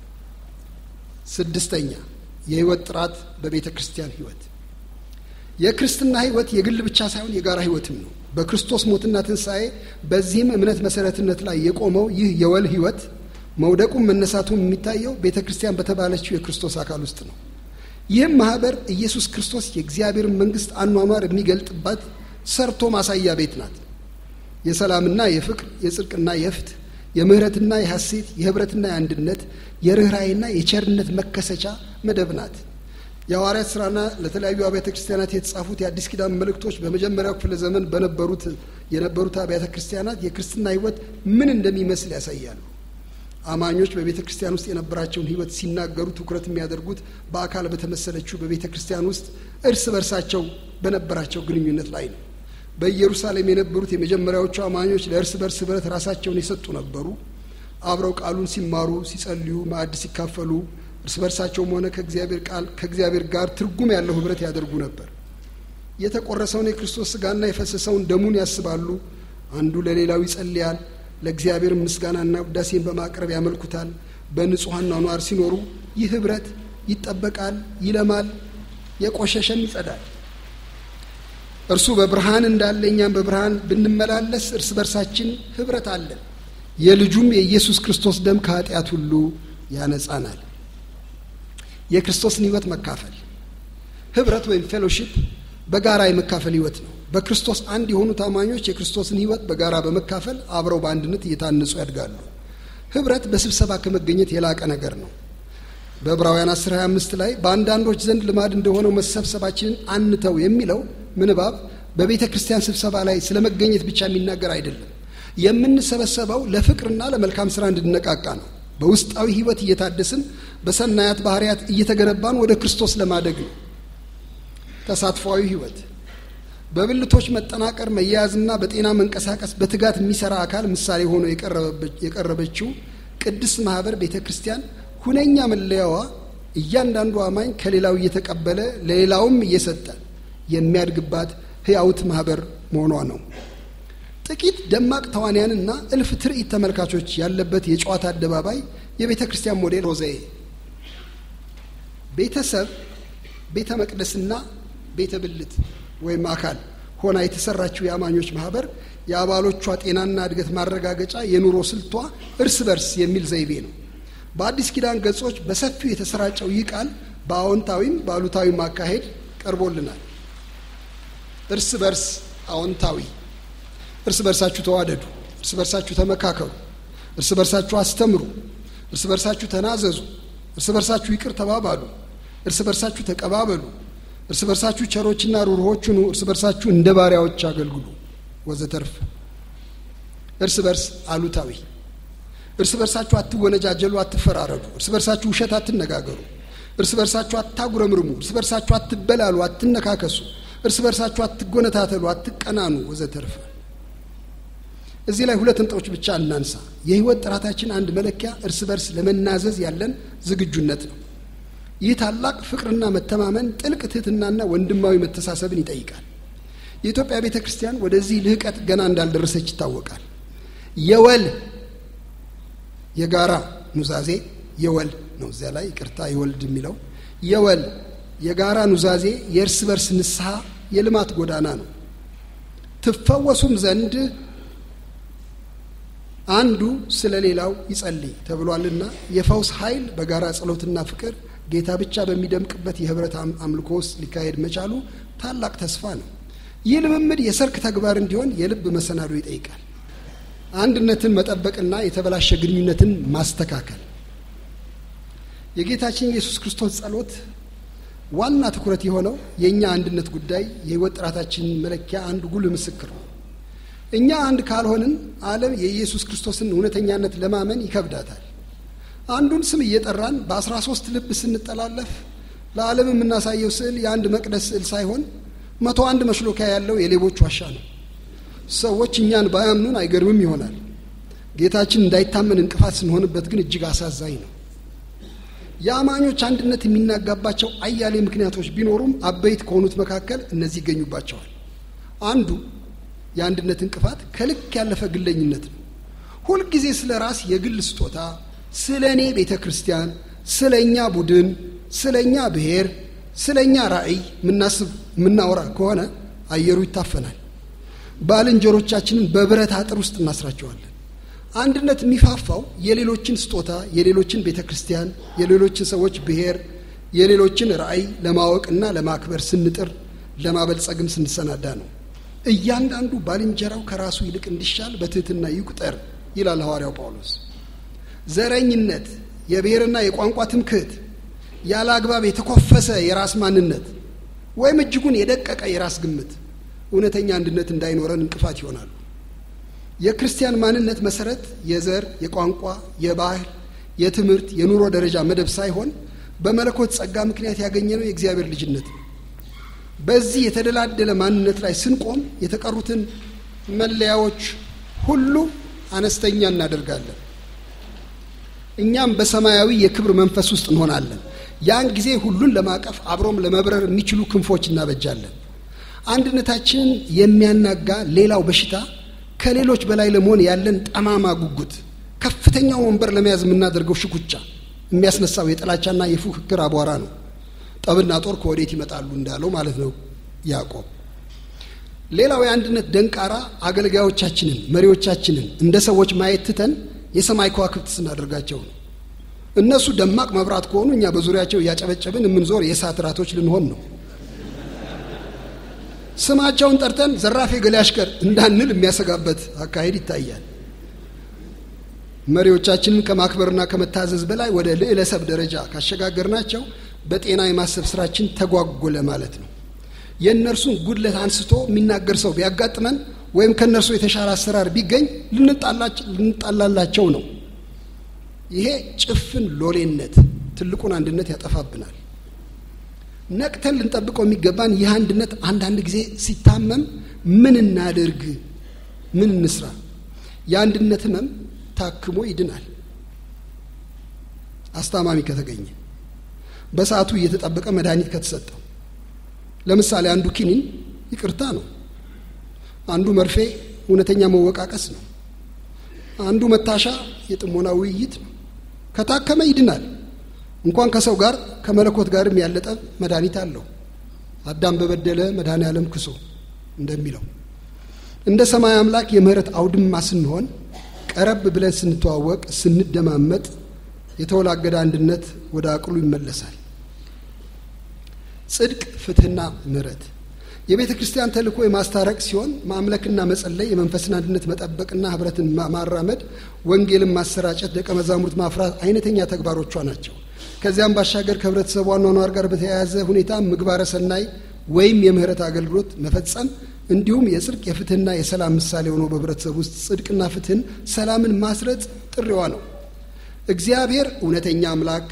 ስድስተኛ የህይወት ጥራት በቤተ ክርስቲያን ህይወት። የክርስትና ህይወት የግል ብቻ ሳይሆን የጋራ ህይወትም ነው። በክርስቶስ ሞትና ትንሣኤ በዚህም እምነት መሰረትነት ላይ የቆመው ይህ የወል ህይወት መውደቁም መነሳቱም የሚታየው ቤተ ክርስቲያን በተባለችው የክርስቶስ አካል ውስጥ ነው። ይህም ማህበር ኢየሱስ ክርስቶስ የእግዚአብሔርን መንግስት አኗኗር የሚገልጥባት ሰርቶ ማሳያ ቤት ናት። የሰላምና የፍቅር፣ የጽድቅና የፍትህ፣ የምህረትና የሐሴት፣ የህብረትና የአንድነት፣ የርኅራኄና የቸርነት መከሰቻ መደብ ናት። የሐዋርያት ሥራና ለተለያዩ አብያተ ክርስቲያናት የተጻፉት የአዲስ ኪዳን መልእክቶች በመጀመሪያው ክፍለ ዘመን በነበሩት የነበሩት አብያተ ክርስቲያናት የክርስትና ህይወት ምን እንደሚመስል ያሳያሉ። አማኞች በቤተ ክርስቲያን ውስጥ የነበራቸውን ህይወት ሲናገሩ ትኩረት የሚያደርጉት በአካል በተመሰለችው በቤተ ክርስቲያን ውስጥ እርስ በርሳቸው በነበራቸው ግንኙነት ላይ ነው። በኢየሩሳሌም የነበሩት የመጀመሪያዎቹ አማኞች ለእርስ በርስ ህብረት ራሳቸውን የሰጡ ነበሩ። አብረው ቃሉን ሲማሩ፣ ሲጸልዩ፣ ማዕድ ሲካፈሉ እርስ በርሳቸውም ሆነ ከእግዚአብሔር ቃል ከእግዚአብሔር ጋር ትርጉም ያለው ህብረት ያደርጉ ነበር። የተቆረሰውን የክርስቶስ ስጋና የፈሰሰውን ደሙን ያስባሉ። አንዱ ለሌላው ይጸልያል። ለእግዚአብሔር ምስጋናና ውዳሴን በማቅረብ ያመልኩታል። በንጹሃን ኗኗር ሲኖሩ ይህ ህብረት ይጠበቃል፣ ይለማል፣ የቆሸሸም ይጸዳል። እርሱ በብርሃን እንዳለ እኛም በብርሃን ብንመላለስ እርስ በርሳችን ህብረት አለን። የልጁም የኢየሱስ ክርስቶስ ደም ከኃጢአት ሁሉ ያነጻናል። የክርስቶስን ህይወት መካፈል ህብረት ወይም ፌሎሺፕ በጋራ የመካፈል ህይወት ነው። በክርስቶስ አንድ የሆኑ ታማኞች የክርስቶስን ህይወት በጋራ በመካፈል አብረው በአንድነት እየታነጹ ያድጋሉ። ህብረት በስብሰባ ከመገኘት የላቀ ነገር ነው። በዕብራውያን አስር ሃያ አምስት ላይ በአንዳንዶች ዘንድ ልማድ እንደሆነው መሰብሰባችንን አንተው የሚለው ምንባብ በቤተ ክርስቲያን ስብሰባ ላይ ስለመገኘት ብቻ የሚናገር አይደለም። የምንሰበሰበው ለፍቅርና ለመልካም ስራ እንድንነቃቃ ነው። በውስጣዊ ህይወት እየታደስን በሰናያት ባህሪያት እየተገነባን ወደ ክርስቶስ ለማደግ ነው። ተሳትፎአዊ ህይወት በብልቶች መጠናቀር መያያዝና በጤና መንቀሳቀስ በትጋት የሚሰራ አካል ምሳሌ ሆኖ የቀረበችው ቅድስት ማህበር ቤተ ክርስቲያን ሁነኛ መለያዋ እያንዳንዱ አማኝ ከሌላው እየተቀበለ ለሌላውም እየሰጠ የሚያድግባት ህያውት ማህበር መሆኗ ነው። ጥቂት ደማቅ ተዋንያንና እልፍ ትርኢት ተመልካቾች ያለበት የጨዋታ አደባባይ የቤተ ክርስቲያን ሞዴል ሮዛዬ። ቤተሰብ ቤተ መቅደስና ቤተ ብልት ወይም አካል ሆና የተሰራችው የአማኞች ማህበር የአባሎቿ ጤናና እድገት ማረጋገጫ የኑሮ ስልቷ እርስ በርስ የሚል ዘይቤ ነው። በአዲስ ኪዳን ገጾች በሰፊው የተሰራጨው ይህ ቃል በአዎንታዊም በአሉታዊም አካሄድ ቀርቦልናል። እርስ በርስ አዎንታዊ፣ እርስ በርሳችሁ ተዋደዱ፣ እርስ በርሳችሁ ተመካከሩ፣ እርስ በርሳችሁ አስተምሩ፣ እርስ በርሳችሁ ተናዘዙ፣ እርስ በርሳችሁ ይቅር ተባባሉ፣ እርስ በርሳችሁ ተቀባበሉ፣ እርስ በርሳችሁ ቸሮችና ሩሩዎች ሁኑ፣ እርስ በርሳችሁ እንደ ባሪያዎች አገልግሉ ወዘተርፍ። እርስ በርስ አሉታዊ፣ እርስ በርሳችሁ አትወነጃጀሉ፣ አትፈራረዱ፣ እርስ በርሳችሁ ውሸት አትነጋገሩ፣ እርስ በርሳችሁ አታጉረምርሙ፣ እርስ በርሳችሁ አትበላሉ፣ አትነካከሱ፣ እርስ በርሳችሁ አትጎነታተሉ፣ አትቀናኑ ወዘተርፍ። እዚህ ላይ ሁለት ነጥቦች ብቻ እናንሳ። የህይወት ጥራታችን አንድ መለኪያ እርስ በርስ ለመናዘዝ ያለን ዝግጁነት ነው። ይህ ታላቅ ፍቅርና መተማመን ጥልቅ ትህትናና ወንድማዊ መተሳሰብን ይጠይቃል። የኢትዮጵያ ቤተ ክርስቲያን ወደዚህ ልህቀት ገና እንዳልደረሰች ይታወቃል። የወል የጋራ ኑዛዜ የወል ነው። እዚያ ላይ ይቅርታ የወልድ የሚለው የወል የጋራ ኑዛዜ የእርስ በርስ ንስሐ የልማት ጎዳና ነው። ትፈወሱም ዘንድ አንዱ ስለሌላው ይጸልይ ተብሏልና የፈውስ ኃይል በጋራ ጸሎትና ፍቅር ጌታ ብቻ በሚደምቅበት የህብረት አምልኮ ውስጥ ሊካሄድ መቻሉ ታላቅ ተስፋ ነው። ይህ ልምምድ የሰርክ ተግባር እንዲሆን የልብ መሰናዶ ይጠይቃል። አንድነትን መጠበቅና የተበላሸ ግንኙነትን ማስተካከል። የጌታችን ኢየሱስ ክርስቶስ ጸሎት ዋና ትኩረት የሆነው የኛ አንድነት ጉዳይ የህይወት ጥራታችን መለኪያ አንድ ጉልህ ምስክር ነው። እኛ አንድ ካልሆንን ዓለም የኢየሱስ ክርስቶስን እውነተኛነት ለማመን ይከብዳታል። አንዱን ስም እየጠራን በአስራ ሶስት ልብ ስንጠላለፍ ለዓለም የምናሳየው ስዕል የአንድ መቅደስ ስዕል ሳይሆን መቶ አንድ መሽሎኪያ ያለው የሌቦች ዋሻ ነው። ሰዎች እኛን ባያምኑን አይገርምም ይሆናል። ጌታችን እንዳይታመን እንቅፋት ስንሆንበት ግን እጅግ አሳዛኝ ነው። የአማኞች አንድነት የሚናጋባቸው አያሌ ምክንያቶች ቢኖሩም አበይት ከሆኑት መካከል እነዚህ ይገኙባቸዋል። አንዱ የአንድነት እንቅፋት ከልክ ያለፈ ግለኝነት ነው። ሁልጊዜ ስለ ራስ የግል ስጦታ፣ ስለኔ ቤተ ክርስቲያን፣ ስለኛ ቡድን፣ ስለኛ ብሔር፣ ስለኛ ራእይ ምናስብ ምናወራ ከሆነ አየሩ ይታፈናል። ባልንጀሮቻችንን በብረት አጥር ውስጥ እናስራቸዋለን። አንድነት የሚፋፋው የሌሎችን ስጦታ፣ የሌሎችን ቤተ ክርስቲያን፣ የሌሎችን ሰዎች ብሔር፣ የሌሎችን ራእይ ለማወቅና ለማክበር ስንጥር ለማበልጸግም ስንሰናዳ ነው። እያንዳንዱ ባልንጀራው ከራሱ ይልቅ እንዲሻል በትህትና ይቁጠር ይላል ሐዋርያው ጳውሎስ። ዘረኝነት፣ የብሔርና የቋንቋ ትምክህት፣ ያለ አግባብ የተኮፈሰ የራስ ማንነት ወይም እጅጉን የደቀቀ የራስ ግምት እውነተኛ አንድነት እንዳይኖረን እንቅፋት ይሆናሉ። የክርስቲያን ማንነት መሰረት የዘር፣ የቋንቋ፣ የባህል፣ የትምህርት፣ የኑሮ ደረጃ መደብ ሳይሆን በመለኮት ጸጋ ምክንያት ያገኘነው የእግዚአብሔር ልጅነት ነው። በዚህ የተደላደለ ማንነት ላይ ስንቆም የተቀሩትን መለያዎች ሁሉ አነስተኛ እናደርጋለን። እኛም በሰማያዊ የክብር መንፈስ ውስጥ እንሆናለን። ያን ጊዜ ሁሉን ለማቀፍ አብሮም ለመብረር የሚችሉ ክንፎች እናበጃለን። አንድነታችንን የሚያናጋ ሌላው በሽታ ከሌሎች በላይ ለመሆን ያለን ጠማማ ጉጉት፣ ከፍተኛው ወንበር ለመያዝ የምናደርገው ሽኩቻ የሚያስነሳው የጥላቻና የፉክክር አቧራ ነው። ጠብና ጦር ከወዴት ይመጣሉ እንዳለው ማለት ነው ያዕቆብ። ሌላው የአንድነት ደንቃራ አገልጋዮቻችንን መሪዎቻችንን እንደ ሰዎች ማየት ትተን የሰማይ ከዋክብት ስናደርጋቸው ነው። እነሱ ደማቅ መብራት ከሆኑ እኛ በዙሪያቸው እያጨበጨብን የምንዞር የእሳት ራቶች ልንሆን ነው። ስማቸውን ጠርተን ዘራፌ ገሌ አሽከር እንዳንል የሚያሰጋበት አካሄድ ይታያል። መሪዎቻችንን ከማክበርና ከመታዘዝ በላይ ወደ ልዕለ ሰብ ደረጃ ካሸጋገርናቸው በጤና የማሰብ ስራችን ተጓጎለ ማለት ነው። የእነርሱን ጉድለት አንስቶ የሚናገር ሰው ቢያጋጥመን ወይም ከእነርሱ የተሻለ አሰራር ቢገኝ ልንጣላላቸው ነው። ይሄ ጭፍን ሎሌነት ትልቁን አንድነት ያጠፋብናል። ነቅተን ልንጠብቀው የሚገባን ይህ አንድነት አንዳንድ ጊዜ ሲታመም ምን እናድርግ፣ ምን እንስራ? የአንድነት ህመም ታክሞ ይድናል አስታማሚ ከተገኘ፣ በሰዓቱ እየተጠበቀ መድኃኒት ከተሰጠው። ለምሳሌ አንዱ ኪኒን ይቅርታ ነው፣ አንዱ መርፌ እውነተኛ መወቃቀስ ነው፣ አንዱ መታሻ የጥሞና ውይይት ነው። ከታከመ ይድናል። እንኳን ከሰው ጋር ከመለኮት ጋርም ያለጠ መድኃኒት አለው። አዳም በበደለ መድኃኔዓለም ክሶ እንደሚለው እንደ ሰማይ አምላክ የምህረት አውድማ ስንሆን፣ ቀረብ ብለን ስንተዋወቅ፣ ስንደማመጥ የተወላገደ አንድነት ወደ አቅሉ ይመለሳል። ጽድቅ፣ ፍትህና ምህረት የቤተ ክርስቲያን ተልእኮ የማስታረቅ ሲሆን፣ ማምለክና መጸለይ፣ የመንፈስን አንድነት መጠበቅና ህብረትን ማራመድ፣ ወንጌልን ማሰራጨት፣ ደቀ መዛሙርት ማፍራት አይነተኛ ተግባሮቿ ናቸው። ከዚያም ባሻገር ከህብረተሰቡ አኗኗር ጋር በተያያዘ ሁኔታ ምግባረ ሰናይ ወይም የምህረት አገልግሎት መፈጸም፣ እንዲሁም የጽድቅ የፍትህና የሰላም ምሳሌ ሆኖ በህብረተሰቡ ውስጥ ጽድቅና ፍትህን፣ ሰላምን ማስረጽ ጥሪዋ ነው። እግዚአብሔር እውነተኛ አምላክ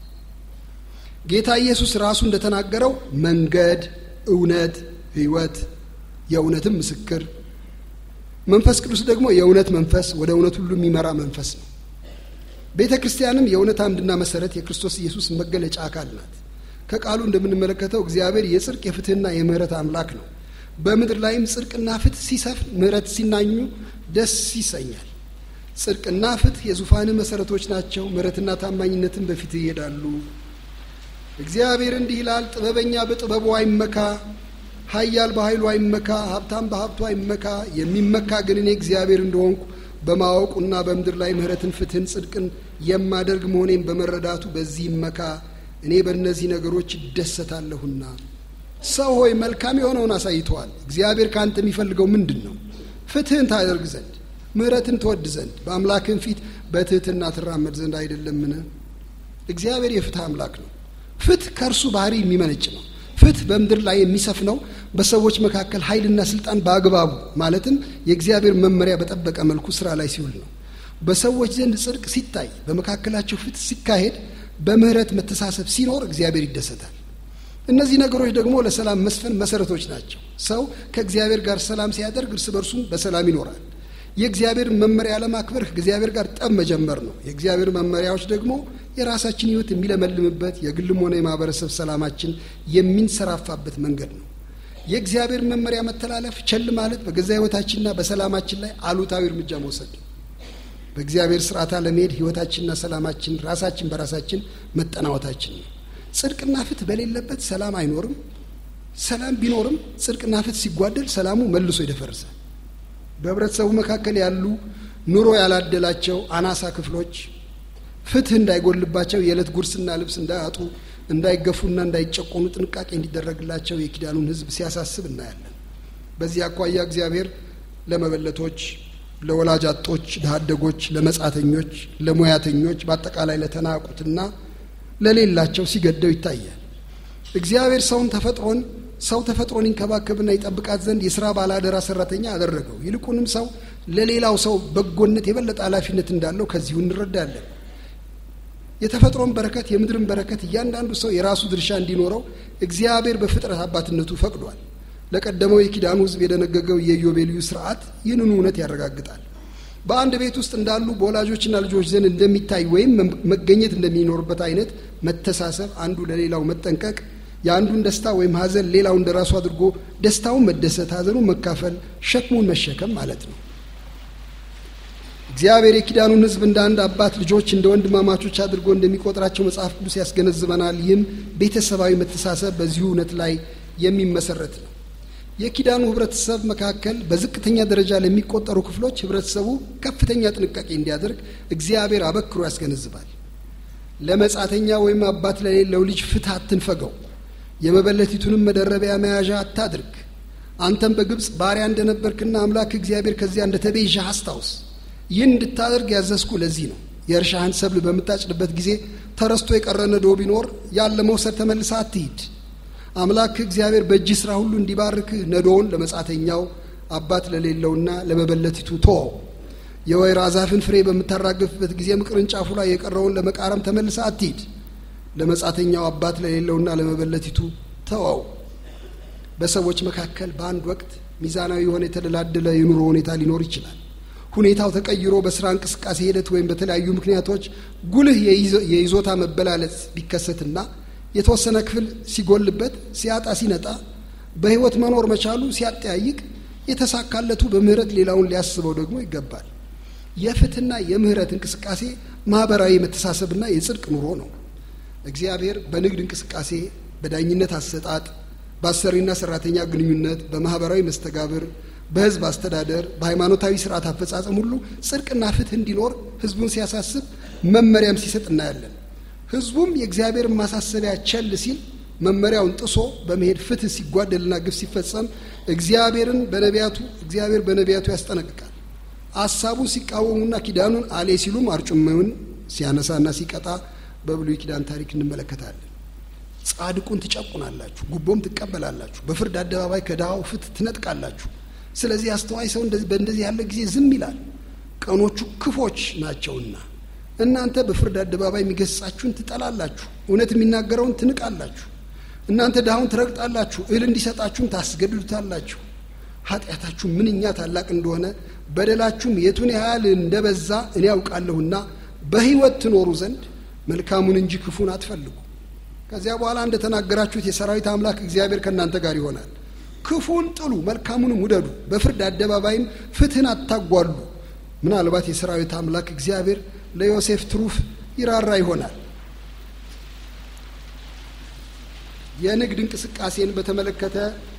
ጌታ ኢየሱስ ራሱ እንደተናገረው መንገድ፣ እውነት፣ ህይወት፣ የእውነትም ምስክር፣ መንፈስ ቅዱስ ደግሞ የእውነት መንፈስ፣ ወደ እውነት ሁሉ የሚመራ መንፈስ ነው። ቤተ ክርስቲያንም የእውነት አምድና መሰረት የክርስቶስ ኢየሱስ መገለጫ አካል ናት። ከቃሉ እንደምንመለከተው እግዚአብሔር የጽድቅ የፍትህና የምህረት አምላክ ነው። በምድር ላይም ጽድቅና ፍትህ ሲሰፍን፣ ምህረት ሲናኙ ደስ ይሰኛል። ጽድቅና ፍትህ የዙፋን መሰረቶች ናቸው። ምህረትና ታማኝነትን በፊት ይሄዳሉ። እግዚአብሔር እንዲህ ይላል፣ ጥበበኛ በጥበቡ አይመካ፣ ኃያል በኃይሉ አይመካ፣ ሀብታም በሀብቱ አይመካ። የሚመካ ግን እኔ እግዚአብሔር እንደሆንኩ በማወቁና በምድር ላይ ምህረትን፣ ፍትህን፣ ጽድቅን የማደርግ መሆኔን በመረዳቱ በዚህ ይመካ። እኔ በእነዚህ ነገሮች እደሰታለሁና። ሰው ሆይ መልካም የሆነውን አሳይተዋል። እግዚአብሔር ካንተ የሚፈልገው ምንድን ነው? ፍትህን ታደርግ ዘንድ፣ ምህረትን ትወድ ዘንድ፣ በአምላክን ፊት በትህትና ትራመድ ዘንድ አይደለምን? እግዚአብሔር የፍትህ አምላክ ነው። ፍትህ ከእርሱ ባህሪ የሚመነጭ ነው። ፍትህ በምድር ላይ የሚሰፍነው በሰዎች መካከል ኃይልና ስልጣን በአግባቡ ማለትም የእግዚአብሔር መመሪያ በጠበቀ መልኩ ስራ ላይ ሲውል ነው። በሰዎች ዘንድ ጽድቅ ሲታይ፣ በመካከላቸው ፍትህ ሲካሄድ፣ በምህረት መተሳሰብ ሲኖር እግዚአብሔር ይደሰታል። እነዚህ ነገሮች ደግሞ ለሰላም መስፈን መሰረቶች ናቸው። ሰው ከእግዚአብሔር ጋር ሰላም ሲያደርግ እርስ በርሱም በሰላም ይኖራል። የእግዚአብሔር መመሪያ ለማክበር ከእግዚአብሔር ጋር ጠብ መጀመር ነው። የእግዚአብሔር መመሪያዎች ደግሞ የራሳችን ህይወት የሚለመልምበት፣ የግልም ሆነ የማህበረሰብ ሰላማችን የሚንሰራፋበት መንገድ ነው። የእግዚአብሔር መመሪያ መተላለፍ፣ ቸል ማለት በገዛ ህይወታችንና በሰላማችን ላይ አሉታዊ እርምጃ መውሰድ ነው። በእግዚአብሔር ስርዓት አለመሄድ ህይወታችንና ሰላማችን ራሳችን በራሳችን መጠናወታችን ነው። ጽድቅና ፍትህ በሌለበት ሰላም አይኖርም። ሰላም ቢኖርም ጽድቅና ፍትህ ሲጓደል ሰላሙ መልሶ ይደፈርሳል። በህብረተሰቡ መካከል ያሉ ኑሮ ያላደላቸው አናሳ ክፍሎች ፍትህ እንዳይጎልባቸው፣ የዕለት ጉርስና ልብስ እንዳያጡ፣ እንዳይገፉና እንዳይጨቆኑ ጥንቃቄ እንዲደረግላቸው የኪዳኑን ህዝብ ሲያሳስብ እናያለን። በዚህ አኳያ እግዚአብሔር ለመበለቶች፣ ለወላጅ አጦች፣ ለሃደጎች፣ ለመጻተኞች፣ ለሙያተኞች፣ በአጠቃላይ ለተናቁትና ለሌላቸው ሲገደው ይታያል። እግዚአብሔር ሰውን ተፈጥሮን ሰው ተፈጥሮን ይንከባከብና ይጠብቃት ዘንድ የሥራ ባላደራ ሰራተኛ አደረገው። ይልቁንም ሰው ለሌላው ሰው በጎነት የበለጠ ኃላፊነት እንዳለው ከዚሁ እንረዳለን። የተፈጥሮን በረከት፣ የምድርን በረከት እያንዳንዱ ሰው የራሱ ድርሻ እንዲኖረው እግዚአብሔር በፍጥረት አባትነቱ ፈቅዷል። ለቀደመው የኪዳኑ ህዝብ የደነገገው የኢዮቤልዩ ስርዓት ይህንኑ እውነት ያረጋግጣል። በአንድ ቤት ውስጥ እንዳሉ በወላጆችና ልጆች ዘንድ እንደሚታይ ወይም መገኘት እንደሚኖርበት አይነት መተሳሰብ፣ አንዱ ለሌላው መጠንቀቅ፣ የአንዱን ደስታ ወይም ሀዘን ሌላው እንደራሱ አድርጎ ደስታውን መደሰት፣ ሀዘኑን መካፈል፣ ሸክሙን መሸከም ማለት ነው። እግዚአብሔር የኪዳኑን ሕዝብ እንደ አንድ አባት ልጆች እንደ ወንድማማቾች አድርጎ እንደሚቆጥራቸው መጽሐፍ ቅዱስ ያስገነዝበናል። ይህም ቤተሰባዊ መተሳሰብ በዚሁ እውነት ላይ የሚመሰረት ነው። የኪዳኑ ህብረተሰብ መካከል በዝቅተኛ ደረጃ ለሚቆጠሩ ክፍሎች ህብረተሰቡ ከፍተኛ ጥንቃቄ እንዲያደርግ እግዚአብሔር አበክሮ ያስገነዝባል። ለመጻተኛ ወይም አባት ለሌለው ልጅ ፍትህ አትንፈገው፣ የመበለቲቱንም መደረቢያ መያዣ አታድርግ። አንተም በግብጽ ባሪያ እንደነበርክና አምላክ እግዚአብሔር ከዚያ እንደተቤዠህ አስታውስ። ይህን እንድታደርግ ያዘዝኩ ለዚህ ነው። የእርሻህን ሰብል በምታጭድበት ጊዜ ተረስቶ የቀረ ነዶ ቢኖር ያለ መውሰድ ተመልሰህ አትሂድ። አምላክ እግዚአብሔር በእጅ ስራ ሁሉ እንዲባርክህ ነዶውን ለመጻተኛው አባት ለሌለውና ለመበለቲቱ ተወው። የወይራ ዛፍን ፍሬ በምታራግፍበት ጊዜም ቅርንጫፉ ላይ የቀረውን ለመቃረም ተመልሰህ አትሂድ። ለመጻተኛው አባት ለሌለውና ለመበለቲቱ ተወው። በሰዎች መካከል በአንድ ወቅት ሚዛናዊ የሆነ የተደላደለ የኑሮ ሁኔታ ሊኖር ይችላል። ሁኔታው ተቀይሮ በስራ እንቅስቃሴ ሂደት ወይም በተለያዩ ምክንያቶች ጉልህ የይዞታ መበላለጽ ቢከሰትና የተወሰነ ክፍል ሲጎልበት፣ ሲያጣ፣ ሲነጣ፣ በህይወት መኖር መቻሉ ሲያጠያይቅ፣ የተሳካለቱ በምህረት ሌላውን ሊያስበው ደግሞ ይገባል። የፍትህና የምህረት እንቅስቃሴ ማህበራዊ መተሳሰብና የጽድቅ ኑሮ ነው። እግዚአብሔር በንግድ እንቅስቃሴ፣ በዳኝነት አሰጣጥ፣ በአሰሪና ሰራተኛ ግንኙነት፣ በማህበራዊ መስተጋብር፣ በህዝብ አስተዳደር፣ በሃይማኖታዊ ስርዓት አፈጻጸም ሁሉ ጽድቅና ፍትህ እንዲኖር ህዝቡን ሲያሳስብ መመሪያም ሲሰጥ እናያለን። ህዝቡም የእግዚአብሔር ማሳሰቢያ ቸል ሲል መመሪያውን ጥሶ በመሄድ ፍትህ ሲጓደልና ግፍ ሲፈጸም እግዚአብሔርን በነቢያቱ እግዚአብሔር በነቢያቱ ያስጠነቅቃል። ሐሳቡን ሲቃወሙና ኪዳኑን አሌ ሲሉም አርጩሜውን ሲያነሳና ሲቀጣ በብሉይ ኪዳን ታሪክ እንመለከታለን። ጻድቁን ትጨቁናላችሁ፣ ጉቦም ትቀበላላችሁ፣ በፍርድ አደባባይ ከድሃው ፍትህ ትነጥቃላችሁ። ስለዚህ አስተዋይ ሰው እንደዚህ በእንደዚህ ያለ ጊዜ ዝም ይላል፣ ቀኖቹ ክፎች ናቸውና። እናንተ በፍርድ አደባባይ የሚገስጻችሁን ትጠላላችሁ፣ እውነት የሚናገረውን ትንቃላችሁ። እናንተ ድሃውን ትረግጣላችሁ፣ እህል እንዲሰጣችሁም ታስገድዱታላችሁ። ኃጢአታችሁ ምንኛ ታላቅ እንደሆነ በደላችሁም የቱን ያህል እንደበዛ እኔ ያውቃለሁና በህይወት ትኖሩ ዘንድ መልካሙን እንጂ ክፉን አትፈልጉ። ከዚያ በኋላ እንደተናገራችሁት የሰራዊት አምላክ እግዚአብሔር ከእናንተ ጋር ይሆናል። ክፉን ጥሉ፣ መልካሙንም ውደዱ፣ በፍርድ አደባባይም ፍትህን አታጓሉ። ምናልባት የሰራዊት አምላክ እግዚአብሔር ለዮሴፍ ትሩፍ ይራራ ይሆናል። የንግድ እንቅስቃሴን በተመለከተ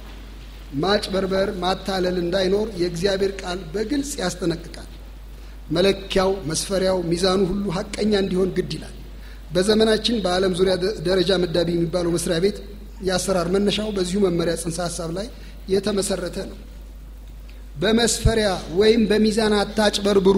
ማጭበርበር፣ ማታለል እንዳይኖር የእግዚአብሔር ቃል በግልጽ ያስጠነቅቃል። መለኪያው፣ መስፈሪያው፣ ሚዛኑ ሁሉ ሐቀኛ እንዲሆን ግድ ይላል። በዘመናችን በዓለም ዙሪያ ደረጃ መዳቢ የሚባለው መስሪያ ቤት የአሰራር መነሻው በዚሁ መመሪያ ጽንሰ ሐሳብ ላይ የተመሰረተ ነው። በመስፈሪያ ወይም በሚዛን አታጭበርብሩ።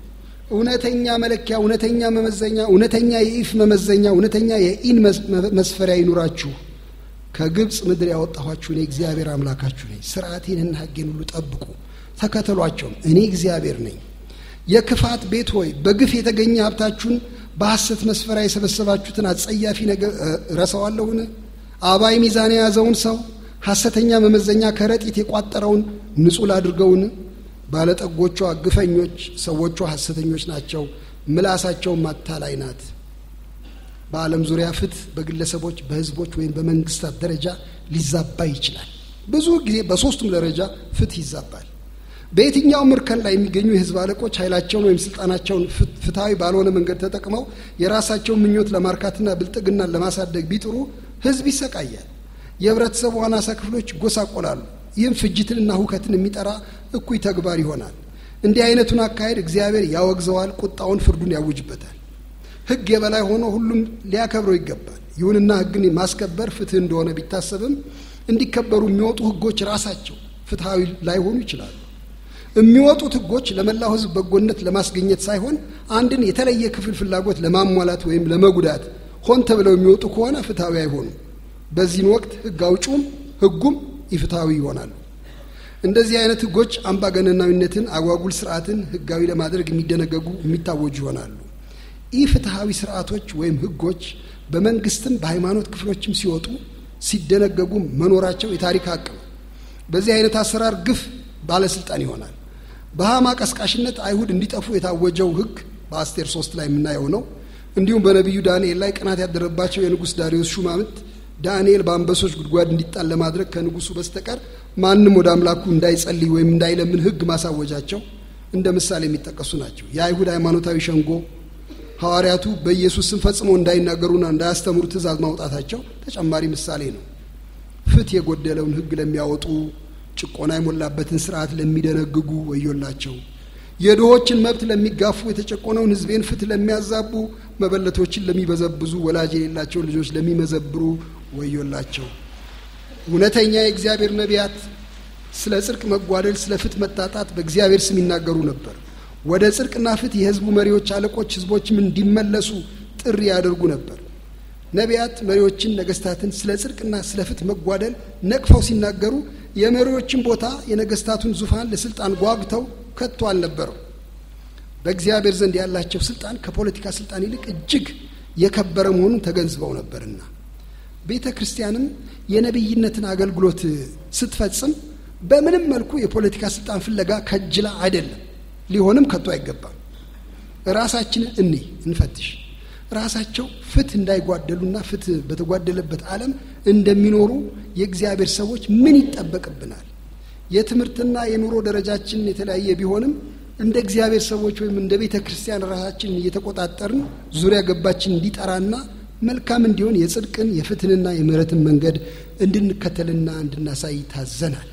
እውነተኛ መለኪያ፣ እውነተኛ መመዘኛ፣ እውነተኛ የኢፍ መመዘኛ፣ እውነተኛ የኢን መስፈሪያ ይኑራችሁ። ከግብጽ ምድር ያወጣኋችሁ እኔ እግዚአብሔር አምላካችሁ ነኝ። ሥርዓቴንና ሕጌን ሁሉ ጠብቁ ተከተሏቸውም፣ እኔ እግዚአብሔር ነኝ። የክፋት ቤት ሆይ በግፍ የተገኘ ሀብታችሁን በሐሰት መስፈሪያ የሰበሰባችሁትን አጸያፊ ነገር ረሳዋለሁን? አባይ ሚዛን የያዘውን ሰው ሐሰተኛ መመዘኛ ከረጢት የቋጠረውን ንጹሕ አድርገውን? ባለጠጎቿ ግፈኞች፣ ሰዎቿ ሐሰተኞች ናቸው፣ ምላሳቸውም ማታላይ ናት። በዓለም ዙሪያ ፍትህ በግለሰቦች፣ በህዝቦች ወይም በመንግስታት ደረጃ ሊዛባ ይችላል። ብዙ ጊዜ በሶስቱም ደረጃ ፍትህ ይዛባል። በየትኛውም እርከን ላይ የሚገኙ የህዝብ አለቆች ኃይላቸውን ወይም ስልጣናቸውን ፍትሃዊ ባልሆነ መንገድ ተጠቅመው የራሳቸውን ምኞት ለማርካትና ብልጥግናን ለማሳደግ ቢጥሩ ህዝብ ይሰቃያል። የህብረተሰቡ አናሳ ክፍሎች ይጎሳቆላሉ። ይህም ፍጅትንና ሁከትን የሚጠራ እኩይ ተግባር ይሆናል። እንዲህ አይነቱን አካሄድ እግዚአብሔር ያወግዘዋል፣ ቁጣውን፣ ፍርዱን ያውጅበታል። ህግ የበላይ ሆኖ ሁሉም ሊያከብረው ይገባል። ይሁንና ህግን ማስከበር ፍትህ እንደሆነ ቢታሰብም እንዲከበሩ የሚወጡ ህጎች ራሳቸው ፍትሃዊ ላይሆኑ ይችላሉ። የሚወጡት ህጎች ለመላው ህዝብ በጎነት ለማስገኘት ሳይሆን አንድን የተለየ ክፍል ፍላጎት ለማሟላት ወይም ለመጉዳት ሆን ተብለው የሚወጡ ከሆነ ፍትሃዊ አይሆኑም። በዚህን ወቅት ህግ አውጪውም ህጉም ኢፍትሃዊ ይሆናሉ። እንደዚህ አይነት ህጎች አምባገነናዊነትን፣ አጓጉል ስርዓትን ህጋዊ ለማድረግ የሚደነገጉ የሚታወጁ ይሆናሉ። ኢፍትሃዊ ስርዓቶች ወይም ህጎች በመንግስትም በሃይማኖት ክፍሎችም ሲወጡ ሲደነገጉ መኖራቸው የታሪክ ሀቅ ነው። በዚህ አይነት አሰራር ግፍ ባለስልጣን ይሆናል። በሃማ ቀስቃሽነት አይሁድ እንዲጠፉ የታወጀው ህግ በአስቴር ሶስት ላይ የምናየው ነው። እንዲሁም በነቢዩ ዳንኤል ላይ ቅናት ያደረባቸው የንጉስ ዳሪዮስ ሹማምንት ዳንኤል በአንበሶች ጉድጓድ እንዲጣል ለማድረግ ከንጉሱ በስተቀር ማንም ወደ አምላኩ እንዳይጸልይ ወይም እንዳይለምን ህግ ማሳወጃቸው እንደ ምሳሌ የሚጠቀሱ ናቸው። የአይሁድ ሃይማኖታዊ ሸንጎ ሐዋርያቱ በኢየሱስ ስም ፈጽሞ እንዳይናገሩና እንዳያስተምሩ ትእዛዝ ማውጣታቸው ተጨማሪ ምሳሌ ነው። ፍትሕ የጎደለውን ሕግ ለሚያወጡ፣ ጭቆና የሞላበትን ስርዓት ለሚደነግጉ ወዮላቸው። የድሆችን መብት ለሚጋፉ፣ የተጨቆነውን ሕዝቤን ፍትሕ ለሚያዛቡ፣ መበለቶችን ለሚበዘብዙ፣ ወላጅ የሌላቸው ልጆች ለሚመዘብሩ ወዮላቸው። እውነተኛ የእግዚአብሔር ነቢያት ስለ ጽድቅ መጓደል፣ ስለ ፍትሕ መታጣት በእግዚአብሔር ስም ይናገሩ ነበር። ወደ ጽድቅና ፍትሕ የሕዝቡ መሪዎች፣ አለቆች ሕዝቦችም እንዲመለሱ ጥሪ ያደርጉ ነበር። ነቢያት መሪዎችን፣ ነገስታትን ስለ ጽድቅና ስለ ፍትሕ መጓደል ነቅፈው ሲናገሩ የመሪዎችን ቦታ፣ የነገስታቱን ዙፋን ለስልጣን ጓጉተው ከቶ አልነበረው። በእግዚአብሔር ዘንድ ያላቸው ስልጣን ከፖለቲካ ስልጣን ይልቅ እጅግ የከበረ መሆኑን ተገንዝበው ነበርና ቤተ ክርስቲያንም የነብይነትን አገልግሎት ስትፈጽም በምንም መልኩ የፖለቲካ ስልጣን ፍለጋ ከጅላ አይደለም፣ ሊሆንም ከቶ አይገባም። ራሳችንን እኔ እንፈትሽ። ራሳቸው ፍትሕ እንዳይጓደሉና ፍትሕ በተጓደለበት ዓለም እንደሚኖሩ የእግዚአብሔር ሰዎች ምን ይጠበቅብናል? የትምህርትና የኑሮ ደረጃችን የተለያየ ቢሆንም እንደ እግዚአብሔር ሰዎች ወይም እንደ ቤተ ክርስቲያን ራሳችንን እየተቆጣጠርን ዙሪያ ገባችን እንዲጠራና መልካም እንዲሆን የጽድቅን የፍትሕንና የምህረትን መንገድ እንድንከተልና እንድናሳይ ታዘናል።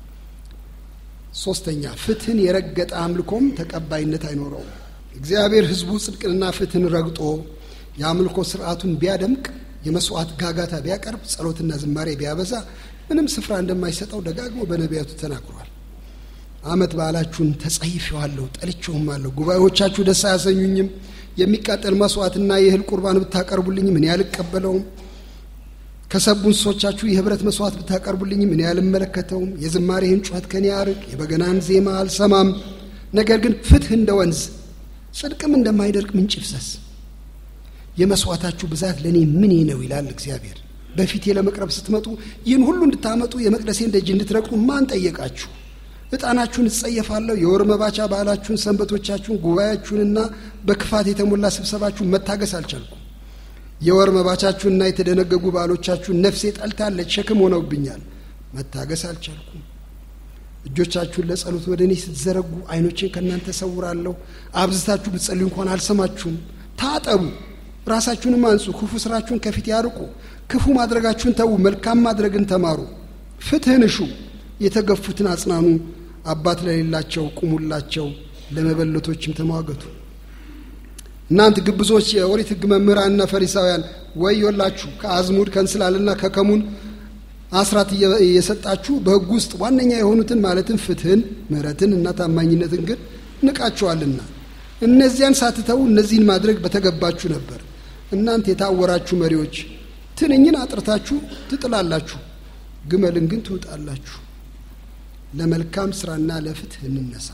ሶስተኛ፣ ፍትሕን የረገጠ አምልኮም ተቀባይነት አይኖረውም። እግዚአብሔር ሕዝቡ ጽድቅንና ፍትሕን ረግጦ የአምልኮ ስርዓቱን ቢያደምቅ፣ የመስዋዕት ጋጋታ ቢያቀርብ፣ ጸሎትና ዝማሬ ቢያበዛ ምንም ስፍራ እንደማይሰጠው ደጋግሞ በነቢያቱ ተናግሯል። ዓመት በዓላችሁን ተጸይፌዋለሁ፣ ጠልቼውማለሁ። ጉባኤዎቻችሁ ደስ አያሰኙኝም። የሚቃጠል መስዋዕትና የእህል ቁርባን ብታቀርቡልኝም እኔ አልቀበለውም። ከሰቡ እንስሶቻችሁ የህብረት መስዋዕት ብታቀርቡልኝም እኔ አልመለከተውም። የዝማሬህን ጩኸት ከኔ አርቅ፣ የበገናን ዜማ አልሰማም። ነገር ግን ፍትሕ እንደ ወንዝ ጽድቅም እንደማይደርቅ ምንጭ ይፍሰስ። የመስዋዕታችሁ ብዛት ለእኔ ምን ነው ይላል እግዚአብሔር። በፊቴ ለመቅረብ ስትመጡ ይህን ሁሉ እንድታመጡ የመቅደሴን ደጅ እንድትረግጡ ማን ጠየቃችሁ? ዕጣናችሁን እጸየፋለሁ። የወር መባቻ በዓላችሁን፣ ሰንበቶቻችሁን፣ ጉባኤያችሁንና በክፋት የተሞላ ስብሰባችሁን መታገስ አልቻልኩም። የወር መባቻችሁንና የተደነገጉ በዓሎቻችሁን ነፍሴ ጠልታለች፣ ሸክም ሆነውብኛል፣ መታገስ አልቻልኩም። እጆቻችሁን ለጸሎት ወደ እኔ ስትዘረጉ ዓይኖቼን ከእናንተ ሰውራለሁ። አብዝታችሁ ብትጸልዩ እንኳን አልሰማችሁም። ታጠቡ፣ ራሳችሁንም አንጹ፣ ክፉ ስራችሁን ከፊት ያርቁ። ክፉ ማድረጋችሁን ተዉ፣ መልካም ማድረግን ተማሩ። ፍትሕን እሹ፣ የተገፉትን አጽናኑ። አባት ለሌላቸው ቁሙላቸው፣ ለመበለቶችም ተሟገቱ። እናንተ ግብዞች የኦሪት ሕግ መምህራንና ፈሪሳውያን ወዮላችሁ! ከአዝሙድ ከእንስላልና ከከሙን አስራት እየሰጣችሁ በሕግ ውስጥ ዋነኛ የሆኑትን ማለትም ፍትሕን፣ ምሕረትን እና ታማኝነትን ግን ንቃችኋልና እነዚያን ሳትተው እነዚህን ማድረግ በተገባችሁ ነበር። እናንተ የታወራችሁ መሪዎች ትንኝን አጥርታችሁ ትጥላላችሁ፣ ግመልን ግን ትውጣላችሁ። ለመልካም ስራና ለፍትሕ እንነሳ።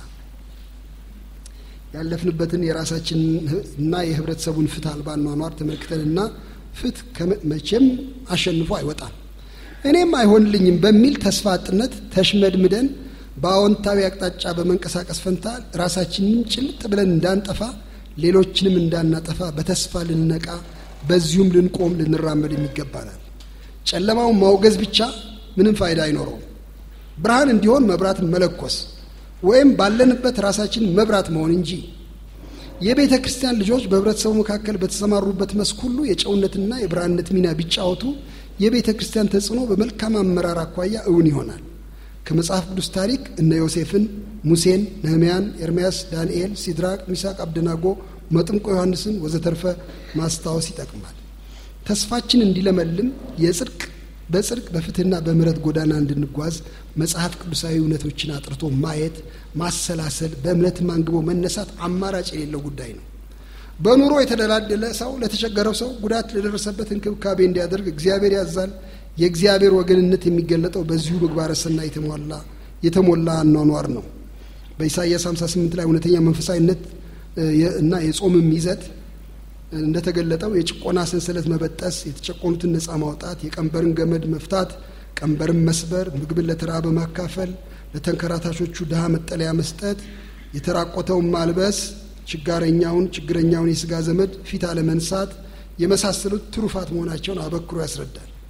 ያለፍንበትን የራሳችንና የህብረተሰቡን ፍትሕ አልባ ኗኗር ተመልክተንና ፍትሕ መቼም አሸንፎ አይወጣም እኔም አይሆንልኝም በሚል ተስፋ አጥነት ተሽመድምደን በአዎንታዊ አቅጣጫ በመንቀሳቀስ ፈንታ ራሳችንን ጭልጥ ብለን እንዳንጠፋ፣ ሌሎችንም እንዳናጠፋ በተስፋ ልንነቃ፣ በዚሁም ልንቆም ልንራመድ የሚገባናል። ጨለማውን ማውገዝ ብቻ ምንም ፋይዳ አይኖረውም። ብርሃን እንዲሆን መብራትን መለኮስ ወይም ባለንበት ራሳችን መብራት መሆን እንጂ። የቤተ ክርስቲያን ልጆች በህብረተሰቡ መካከል በተሰማሩበት መስክ ሁሉ የጨውነትና የብርሃንነት ሚና ቢጫወቱ የቤተ ክርስቲያን ተጽዕኖ በመልካም አመራር አኳያ እውን ይሆናል። ከመጽሐፍ ቅዱስ ታሪክ እነ ዮሴፍን፣ ሙሴን፣ ነህምያን፣ ኤርምያስ፣ ዳንኤል፣ ሲድራቅ፣ ሚሳቅ፣ አብደናጎ፣ መጥምቆ ዮሐንስን ወዘተርፈ ማስታወስ ይጠቅማል። ተስፋችን እንዲለመልም የጽድቅ በጽድቅ በፍትሕና በምህረት ጎዳና እንድንጓዝ መጽሐፍ ቅዱሳዊ እውነቶችን አጥርቶ ማየት፣ ማሰላሰል፣ በእምነትም አንግቦ መነሳት አማራጭ የሌለው ጉዳይ ነው። በኑሮ የተደላደለ ሰው ለተቸገረው ሰው፣ ጉዳት ለደረሰበት እንክብካቤ እንዲያደርግ እግዚአብሔር ያዛል። የእግዚአብሔር ወገንነት የሚገለጠው በዚሁ ምግባረ ሰናይ የተሞላ የተሞላ አኗኗር ነው። በኢሳይያስ ሃምሳ ስምንት ላይ እውነተኛ መንፈሳዊነት እና የጾምም ይዘት እንደተገለጠው የጭቆና ሰንሰለት መበጠስ፣ የተጨቆኑትን ነፃ ማውጣት፣ የቀንበርን ገመድ መፍታት፣ ቀንበርን መስበር፣ ምግብን ለተራበ ማካፈል፣ ለተንከራታቾቹ ድሃ መጠለያ መስጠት፣ የተራቆተውን ማልበስ፣ ችጋረኛውን ችግረኛውን የሥጋ ዘመድ ፊት አለመንሳት የመሳሰሉት ትሩፋት መሆናቸውን አበክሮ ያስረዳል።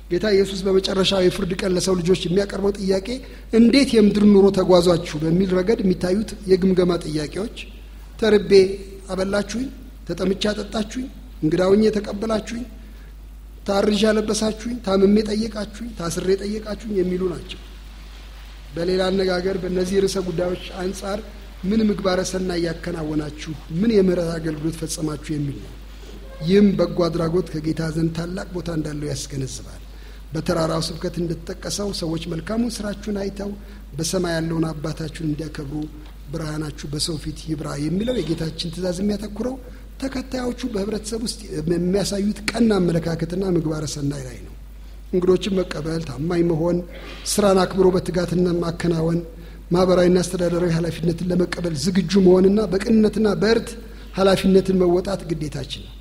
ጌታ ኢየሱስ በመጨረሻው የፍርድ ቀን ለሰው ልጆች የሚያቀርበው ጥያቄ እንዴት የምድር ኑሮ ተጓዟችሁ በሚል ረገድ የሚታዩት የግምገማ ጥያቄዎች ተርቤ አበላችሁኝ፣ ተጠምቼ አጠጣችሁኝ፣ እንግዳ ሆኜ ተቀበላችሁኝ፣ ታርዤ አለበሳችሁኝ፣ ታምሜ ጠየቃችሁኝ፣ ታስሬ ጠየቃችሁኝ የሚሉ ናቸው። በሌላ አነጋገር በእነዚህ ርዕሰ ጉዳዮች አንጻር ምን ምግባረ ሰናይ ያከናወናችሁ፣ ምን የምህረት አገልግሎት ፈጸማችሁ የሚል ነው። ይህም በጎ አድራጎት ከጌታ ዘንድ ታላቅ ቦታ እንዳለው ያስገነዝባል። በተራራው ስብከት እንደተጠቀሰው ሰዎች መልካሙን ስራችሁን አይተው በሰማይ ያለውን አባታችሁን እንዲያከብሩ ብርሃናችሁ በሰው ፊት ይብራ የሚለው የጌታችን ትእዛዝ የሚያተኩረው ተከታዮቹ በህብረተሰብ ውስጥ የሚያሳዩት ቀና አመለካከትና ምግባረ ሰናይ ላይ ነው። እንግዶችን መቀበል፣ ታማኝ መሆን፣ ስራን አክብሮ በትጋትና ማከናወን፣ ማህበራዊና አስተዳደራዊ ኃላፊነትን ለመቀበል ዝግጁ መሆንና በቅንነትና በእርት ኃላፊነትን መወጣት ግዴታችን ነው።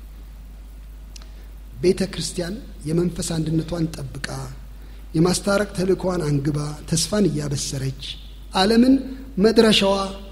ቤተ ክርስቲያን የመንፈስ አንድነቷን ጠብቃ የማስታረቅ ተልእኮዋን አንግባ ተስፋን እያበሰረች ዓለምን መድረሻዋ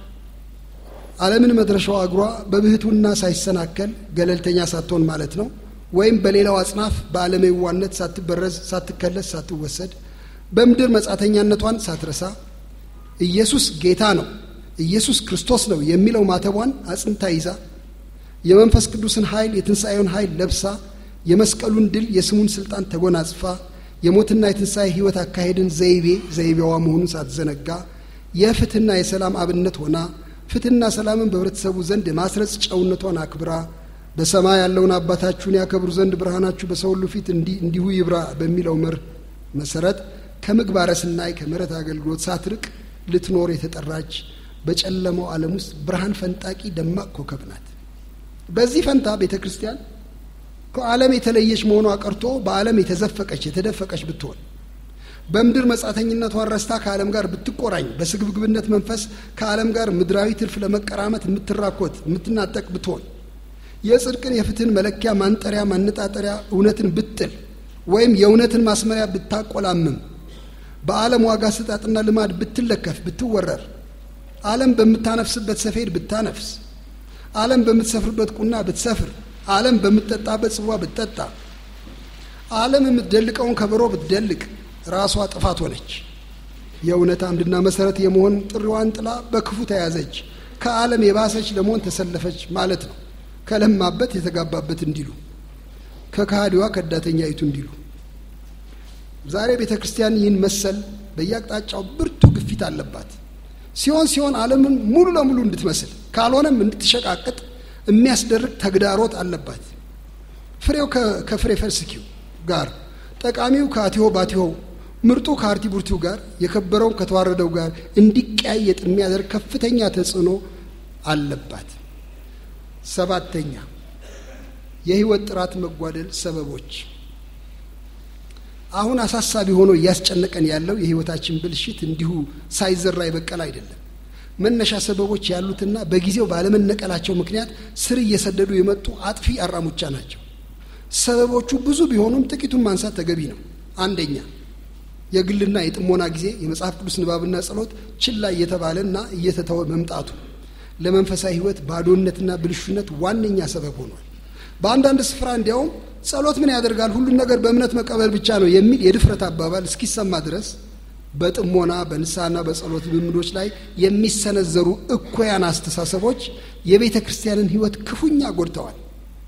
ዓለምን መድረሻዋ እግሯ በብህቱና ሳይሰናከል ገለልተኛ ሳትሆን ማለት ነው ወይም በሌላው አጽናፍ በዓለማዊ ዋነት ሳትበረዝ ሳትከለስ ሳትወሰድ በምድር መጻተኛነቷን ሳትረሳ ኢየሱስ ጌታ ነው፣ ኢየሱስ ክርስቶስ ነው የሚለው ማተቧን አጽንታ ይዛ የመንፈስ ቅዱስን ኃይል የትንሣኤውን ኃይል ለብሳ የመስቀሉን ድል የስሙን ስልጣን ተጎናጽፋ የሞትና የትንሣኤ ህይወት አካሄድን ዘይቤ ዘይቤዋ መሆኑን ሳትዘነጋ የፍትህና የሰላም አብነት ሆና ፍትህና ሰላምን በህብረተሰቡ ዘንድ የማስረጽ ጨውነቷን አክብራ በሰማይ ያለውን አባታችሁን ያከብሩ ዘንድ ብርሃናችሁ በሰው ሁሉ ፊት እንዲሁ ይብራ በሚለው መርህ መሰረት ከምግባረ ሰናይ ከምህረት አገልግሎት ሳትርቅ ልትኖር የተጠራች በጨለማው ዓለም ውስጥ ብርሃን ፈንጣቂ ደማቅ ኮከብ ናት። በዚህ ፈንታ ቤተ ክርስቲያን ከዓለም የተለየች መሆኗ ቀርቶ በዓለም የተዘፈቀች የተደፈቀች ብትሆን በምድር መጻተኝነቷን ረስታ ከዓለም ጋር ብትቆራኝ በስግብግብነት መንፈስ ከዓለም ጋር ምድራዊ ትርፍ ለመቀራመት የምትራኮት የምትናጠቅ ብትሆን የጽድቅን የፍትህን መለኪያ ማንጠሪያ ማነጣጠሪያ እውነትን ብትጥል ወይም የእውነትን ማስመሪያ ብታቆላምም በዓለም ዋጋ ስጣጥና ልማድ ብትለከፍ ብትወረር ዓለም በምታነፍስበት ሰፌድ ብታነፍስ ዓለም በምትሰፍርበት ቁና ብትሰፍር ዓለም በምትጠጣበት ጽዋ ብትጠጣ ዓለም የምትደልቀውን ከበሮ ብትደልቅ ራሷ ጥፋት ሆነች። የእውነት አምድና መሰረት የመሆን ጥሪዋን ጥላ በክፉ ተያዘች፣ ከዓለም የባሰች ለመሆን ተሰለፈች ማለት ነው። ከለማበት የተጋባበት እንዲሉ ከካህዲዋ ከዳተኛይቱ እንዲሉ ዛሬ ቤተ ክርስቲያን ይህን መሰል በየአቅጣጫው ብርቱ ግፊት አለባት። ሲሆን ሲሆን ዓለምን ሙሉ ለሙሉ እንድትመስል ካልሆነም እንድትሸቃቅጥ የሚያስደርግ ተግዳሮት አለባት። ፍሬው ከፍሬ ፈርስኪው ጋር፣ ጠቃሚው ከአቲሆ ባቲሆ፣ ምርጡ ከአርቲ ቡርቲው ጋር፣ የከበረው ከተዋረደው ጋር እንዲቀያየጥ የሚያደርግ ከፍተኛ ተጽዕኖ አለባት። ሰባተኛ የህይወት ጥራት መጓደል ሰበቦች። አሁን አሳሳቢ ሆኖ እያስጨነቀን ያለው የህይወታችን ብልሽት እንዲሁ ሳይዘራ ይበቀል አይደለም። መነሻ ሰበቦች ያሉትና በጊዜው ባለመነቀላቸው ምክንያት ስር እየሰደዱ የመጡ አጥፊ አራሙቻ ናቸው። ሰበቦቹ ብዙ ቢሆኑም ጥቂቱን ማንሳት ተገቢ ነው። አንደኛ የግልና የጥሞና ጊዜ የመጽሐፍ ቅዱስ ንባብና ጸሎት ችላ እየተባለና እየተተወ መምጣቱ ለመንፈሳዊ ህይወት ባዶነትና ብልሹነት ዋነኛ ሰበብ ሆኗል። በአንዳንድ ስፍራ እንዲያውም ጸሎት ምን ያደርጋል ሁሉን ነገር በእምነት መቀበል ብቻ ነው የሚል የድፍረት አባባል እስኪሰማ ድረስ በጥሞና በንስሐና በጸሎት ልምዶች ላይ የሚሰነዘሩ እኩያን አስተሳሰቦች የቤተ ክርስቲያንን ህይወት ክፉኛ ጎድተዋል።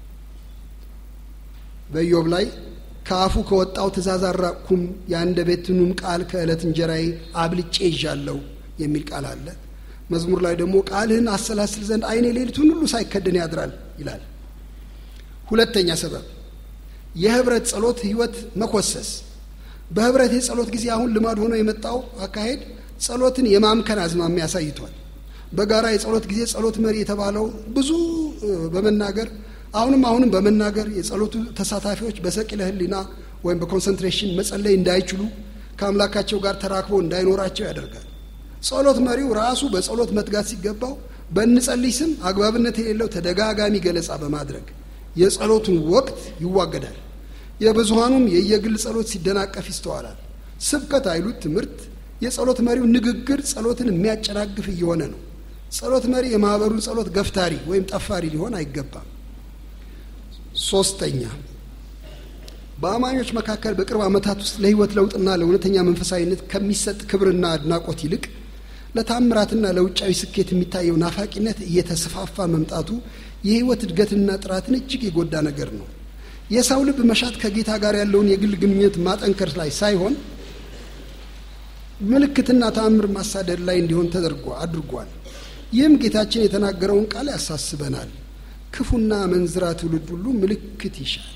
በኢዮብ ላይ ከአፉ ከወጣው ትእዛዝ አራቅኩም የአንደበቱንም ቃል ከዕለት እንጀራዬ አብልጬ ይዣለሁ የሚል ቃል አለ። መዝሙር ላይ ደግሞ ቃልህን አሰላስል ዘንድ አይኔ ሌሊቱን ሁሉ ሳይከደን ያድራል ይላል። ሁለተኛ ሰበብ የህብረት ጸሎት ህይወት መኮሰስ። በህብረት የጸሎት ጊዜ አሁን ልማድ ሆኖ የመጣው አካሄድ ጸሎትን የማምከን አዝማሚያ ያሳይቷል። በጋራ የጸሎት ጊዜ ጸሎት መሪ የተባለው ብዙ በመናገር አሁንም አሁንም በመናገር የጸሎቱ ተሳታፊዎች በሰቂለ ህሊና ወይም በኮንሰንትሬሽን መጸለይ እንዳይችሉ ከአምላካቸው ጋር ተራክበው እንዳይኖራቸው ያደርጋል። ጸሎት መሪው ራሱ በጸሎት መትጋት ሲገባው በእንጸልይ ስም አግባብነት የሌለው ተደጋጋሚ ገለጻ በማድረግ የጸሎቱን ወቅት ይዋገዳል። የብዙሃኑም የየግል ጸሎት ሲደናቀፍ ይስተዋላል። ስብከት አይሉት ትምህርት፣ የጸሎት መሪው ንግግር ጸሎትን የሚያጨናግፍ እየሆነ ነው። ጸሎት መሪ የማህበሩን ጸሎት ገፍታሪ ወይም ጠፋሪ ሊሆን አይገባም። ሶስተኛ በአማኞች መካከል በቅርብ ዓመታት ውስጥ ለህይወት ለውጥና ለእውነተኛ መንፈሳዊነት ከሚሰጥ ክብርና አድናቆት ይልቅ ለታምራትና ለውጫዊ ስኬት የሚታየው ናፋቂነት እየተስፋፋ መምጣቱ የህይወት እድገትና ጥራትን እጅግ የጎዳ ነገር ነው። የሰው ልብ መሻት ከጌታ ጋር ያለውን የግል ግንኙነት ማጠንከር ላይ ሳይሆን ምልክትና ተአምር ማሳደድ ላይ እንዲሆን ተደርጎ አድርጓል። ይህም ጌታችን የተናገረውን ቃል ያሳስበናል። ክፉና መንዝራ ትውልድ ሁሉ ምልክት ይሻል።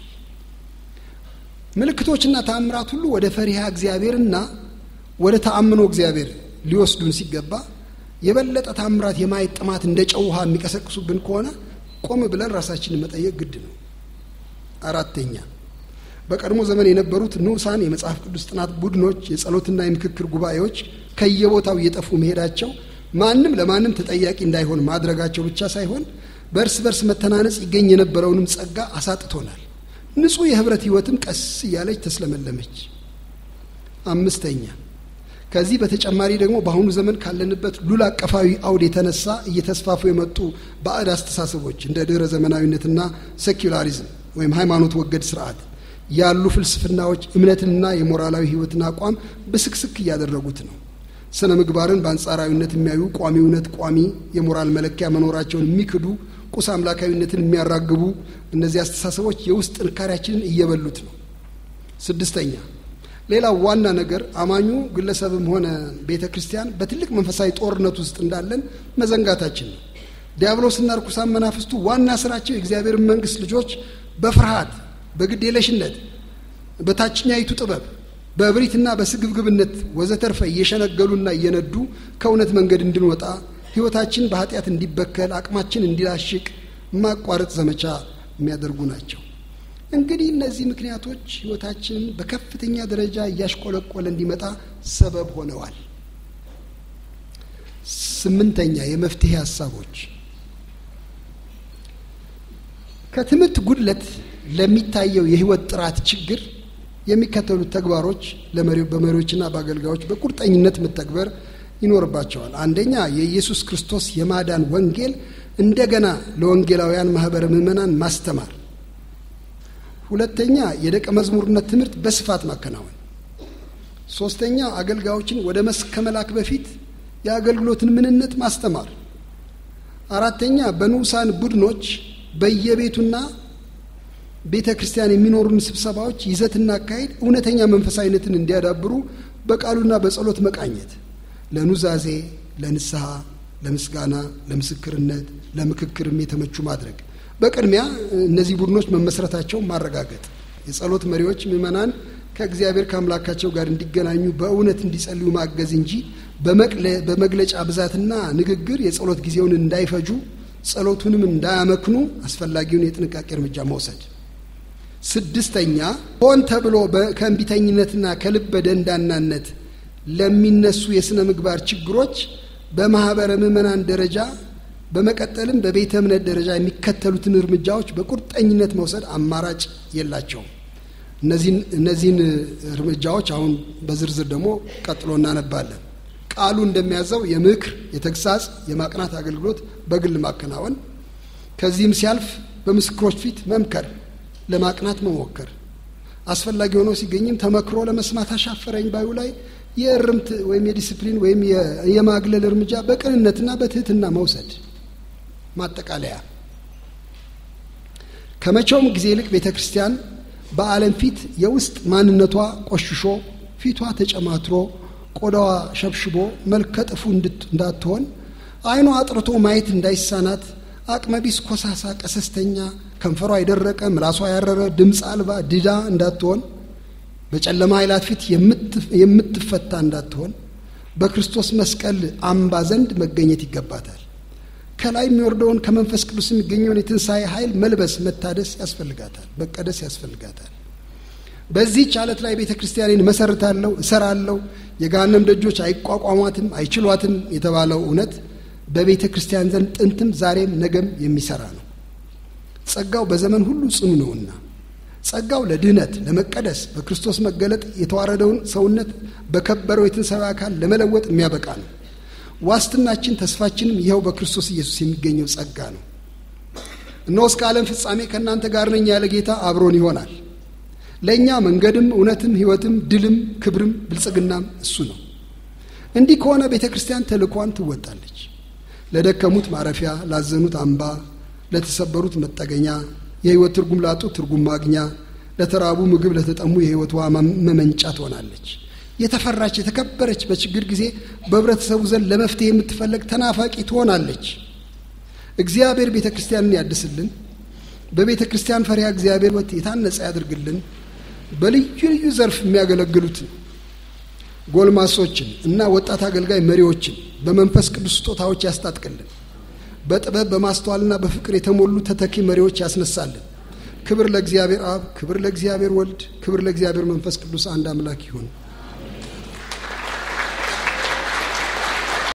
ምልክቶችና ተአምራት ሁሉ ወደ ፈሪሃ እግዚአብሔርና ወደ ተአምኖ እግዚአብሔር ሊወስዱን ሲገባ የበለጠ ተአምራት የማየት ጥማት እንደ ጨው ውሃ የሚቀሰቅሱብን ከሆነ ቆም ብለን ራሳችንን መጠየቅ ግድ ነው። አራተኛ በቀድሞ ዘመን የነበሩት ንዑሳን የመጽሐፍ ቅዱስ ጥናት ቡድኖች፣ የጸሎትና የምክክር ጉባኤዎች ከየቦታው እየጠፉ መሄዳቸው ማንም ለማንም ተጠያቂ እንዳይሆን ማድረጋቸው ብቻ ሳይሆን በእርስ በርስ መተናነጽ ይገኝ የነበረውንም ጸጋ አሳጥቶናል። ንጹህ የህብረት ህይወትም ቀስ እያለች ተስለመለመች። አምስተኛ ከዚህ በተጨማሪ ደግሞ በአሁኑ ዘመን ካለንበት ሉል አቀፋዊ አውድ የተነሳ እየተስፋፉ የመጡ ባዕድ አስተሳሰቦች እንደ ድህረ ዘመናዊነትና ሴኩላሪዝም ወይም ሃይማኖት ወገድ ስርዓት ያሉ ፍልስፍናዎች እምነትንና የሞራላዊ ህይወትን አቋም በስክስክ እያደረጉት ነው። ስነ ምግባርን በአንጻራዊነት የሚያዩ ቋሚ እውነት ቋሚ የሞራል መለኪያ መኖራቸውን የሚክዱ ቁስ አምላካዊነትን የሚያራግቡ እነዚህ አስተሳሰቦች የውስጥ ጥንካሬያችንን እየበሉት ነው። ስድስተኛ ሌላው ዋና ነገር አማኙ ግለሰብም ሆነ ቤተክርስቲያን በትልቅ መንፈሳዊ ጦርነት ውስጥ እንዳለን መዘንጋታችን ነው። ዲያብሎስና ርኩሳን መናፍስቱ ዋና ስራቸው የእግዚአብሔር መንግስት ልጆች በፍርሃት በግዴለሽነት በታችኛይቱ ጥበብ በእብሪትና በስግብግብነት ወዘተርፈ እየሸነገሉና እየነዱ ከእውነት መንገድ እንድንወጣ ህይወታችን በኃጢአት እንዲበከል አቅማችን እንዲላሽቅ ማቋረጥ ዘመቻ የሚያደርጉ ናቸው። እንግዲህ እነዚህ ምክንያቶች ህይወታችንን በከፍተኛ ደረጃ እያሽቆለቆለ እንዲመጣ ሰበብ ሆነዋል። ስምንተኛ የመፍትሄ ሐሳቦች ከትምህርት ጉድለት ለሚታየው የህይወት ጥራት ችግር የሚከተሉት ተግባሮች ለመሪው በመሪዎችና በአገልጋዮች በቁርጠኝነት መተግበር ይኖርባቸዋል። አንደኛ የኢየሱስ ክርስቶስ የማዳን ወንጌል እንደገና ለወንጌላውያን ማህበረ ምእመናን ማስተማር። ሁለተኛ የደቀ መዝሙርነት ትምህርት በስፋት ማከናወን። ሶስተኛ አገልጋዮችን ወደ መስክ ከመላክ በፊት የአገልግሎትን ምንነት ማስተማር። አራተኛ በንዑሳን ቡድኖች በየቤቱና ቤተ ክርስቲያን የሚኖሩን ስብሰባዎች ይዘትና አካሄድ እውነተኛ መንፈሳዊነትን እንዲያዳብሩ በቃሉና በጸሎት መቃኘት። ለኑዛዜ፣ ለንስሐ፣ ለምስጋና፣ ለምስክርነት፣ ለምክክርም የተመቹ ማድረግ። በቅድሚያ እነዚህ ቡድኖች መመስረታቸው ማረጋገጥ። የጸሎት መሪዎች ምእመናን ከእግዚአብሔር ከአምላካቸው ጋር እንዲገናኙ በእውነት እንዲጸልዩ ማገዝ እንጂ በመግለጫ ብዛትና ንግግር የጸሎት ጊዜውን እንዳይፈጁ ጸሎቱንም እንዳያመክኑ አስፈላጊውን የጥንቃቄ እርምጃ መውሰድ። ስድስተኛ ሆን ተብሎ ከእንቢተኝነትና ከልበ ደንዳናነት ለሚነሱ የሥነ ምግባር ችግሮች በማህበረ ምእመናን ደረጃ በመቀጠልም በቤተ እምነት ደረጃ የሚከተሉትን እርምጃዎች በቁርጠኝነት መውሰድ አማራጭ የላቸውም። እነዚህን እነዚህን እርምጃዎች አሁን በዝርዝር ደግሞ ቀጥሎ እናነባለን። ቃሉ እንደሚያዘው የምክር፣ የተግሳጽ፣ የማቅናት አገልግሎት በግል ማከናወን፣ ከዚህም ሲያልፍ በምስክሮች ፊት መምከር፣ ለማቅናት መሞከር፣ አስፈላጊ ሆኖ ሲገኝም ተመክሮ ለመስማት አሻፈረኝ ባዩ ላይ የእርምት ወይም የዲሲፕሊን ወይም የማግለል እርምጃ በቅንነትና በትህትና መውሰድ። ማጠቃለያ ከመቼውም ጊዜ ይልቅ ቤተክርስቲያን በዓለም ፊት የውስጥ ማንነቷ ቆሽሾ ፊቷ ተጨማትሮ ቆዳዋ ሸብሽቦ መልከ ጥፉ እንዳትሆን አይኗ አጥርቶ ማየት እንዳይሳናት አቅመቢስ ኮሳሳ ቀሰስተኛ ከንፈሯ የደረቀ ምላሷ ያረረ ድምፅ አልባ ድዳ እንዳትሆን በጨለማ ኃይላት ፊት የምትፈታ እንዳትሆን በክርስቶስ መስቀል አምባ ዘንድ መገኘት ይገባታል። ከላይ የሚወርደውን ከመንፈስ ቅዱስ የሚገኘውን የትንሣኤ ኃይል መልበስ መታደስ ያስፈልጋታል፣ መቀደስ ያስፈልጋታል። በዚህ ቻለት ላይ ቤተ ክርስቲያኔን መሰርታለሁ እሰራለሁ የገሃነም ደጆች አይቋቋሟትም አይችሏትም የተባለው እውነት በቤተ ክርስቲያን ዘንድ ጥንትም ዛሬም ነገም የሚሰራ ነው። ጸጋው በዘመን ሁሉ ጽኑ ነውና ጸጋው ለድህነት ለመቀደስ በክርስቶስ መገለጥ የተዋረደውን ሰውነት በከበረው የትንሣኤ አካል ለመለወጥ የሚያበቃ ነው። ዋስትናችን ተስፋችንም ይኸው በክርስቶስ ኢየሱስ የሚገኘው ጸጋ ነው። እነሆ እስከ ዓለም ፍጻሜ ከእናንተ ጋር ነኝ ያለ ጌታ አብሮን ይሆናል። ለኛ መንገድም እውነትም ሕይወትም ድልም ክብርም ብልጽግናም እሱ ነው። እንዲህ ከሆነ ቤተክርስቲያን ተልኳን ትወጣለች። ለደከሙት ማረፊያ፣ ላዘኑት አምባ፣ ለተሰበሩት መጠገኛ፣ የሕይወት ትርጉም ላጡት ትርጉም ማግኛ፣ ለተራቡ ምግብ፣ ለተጠሙ የሕይወት ውሃ መመንጫ ትሆናለች። የተፈራች የተከበረች፣ በችግር ጊዜ በህብረተሰቡ ዘንድ ለመፍትሄ የምትፈለግ ተናፋቂ ትሆናለች። እግዚአብሔር ቤተክርስቲያንን ያድስልን። በቤተ ክርስቲያን ፈሪሃ እግዚአብሔር ወት የታነጸ ያድርግልን። በልዩ ልዩ ዘርፍ የሚያገለግሉትን ጎልማሶችን እና ወጣት አገልጋይ መሪዎችን በመንፈስ ቅዱስ ስጦታዎች ያስታጥቅልን። በጥበብ በማስተዋልና በፍቅር የተሞሉ ተተኪ መሪዎች ያስነሳልን። ክብር ለእግዚአብሔር አብ፣ ክብር ለእግዚአብሔር ወልድ፣ ክብር ለእግዚአብሔር መንፈስ ቅዱስ አንድ አምላክ ይሁን።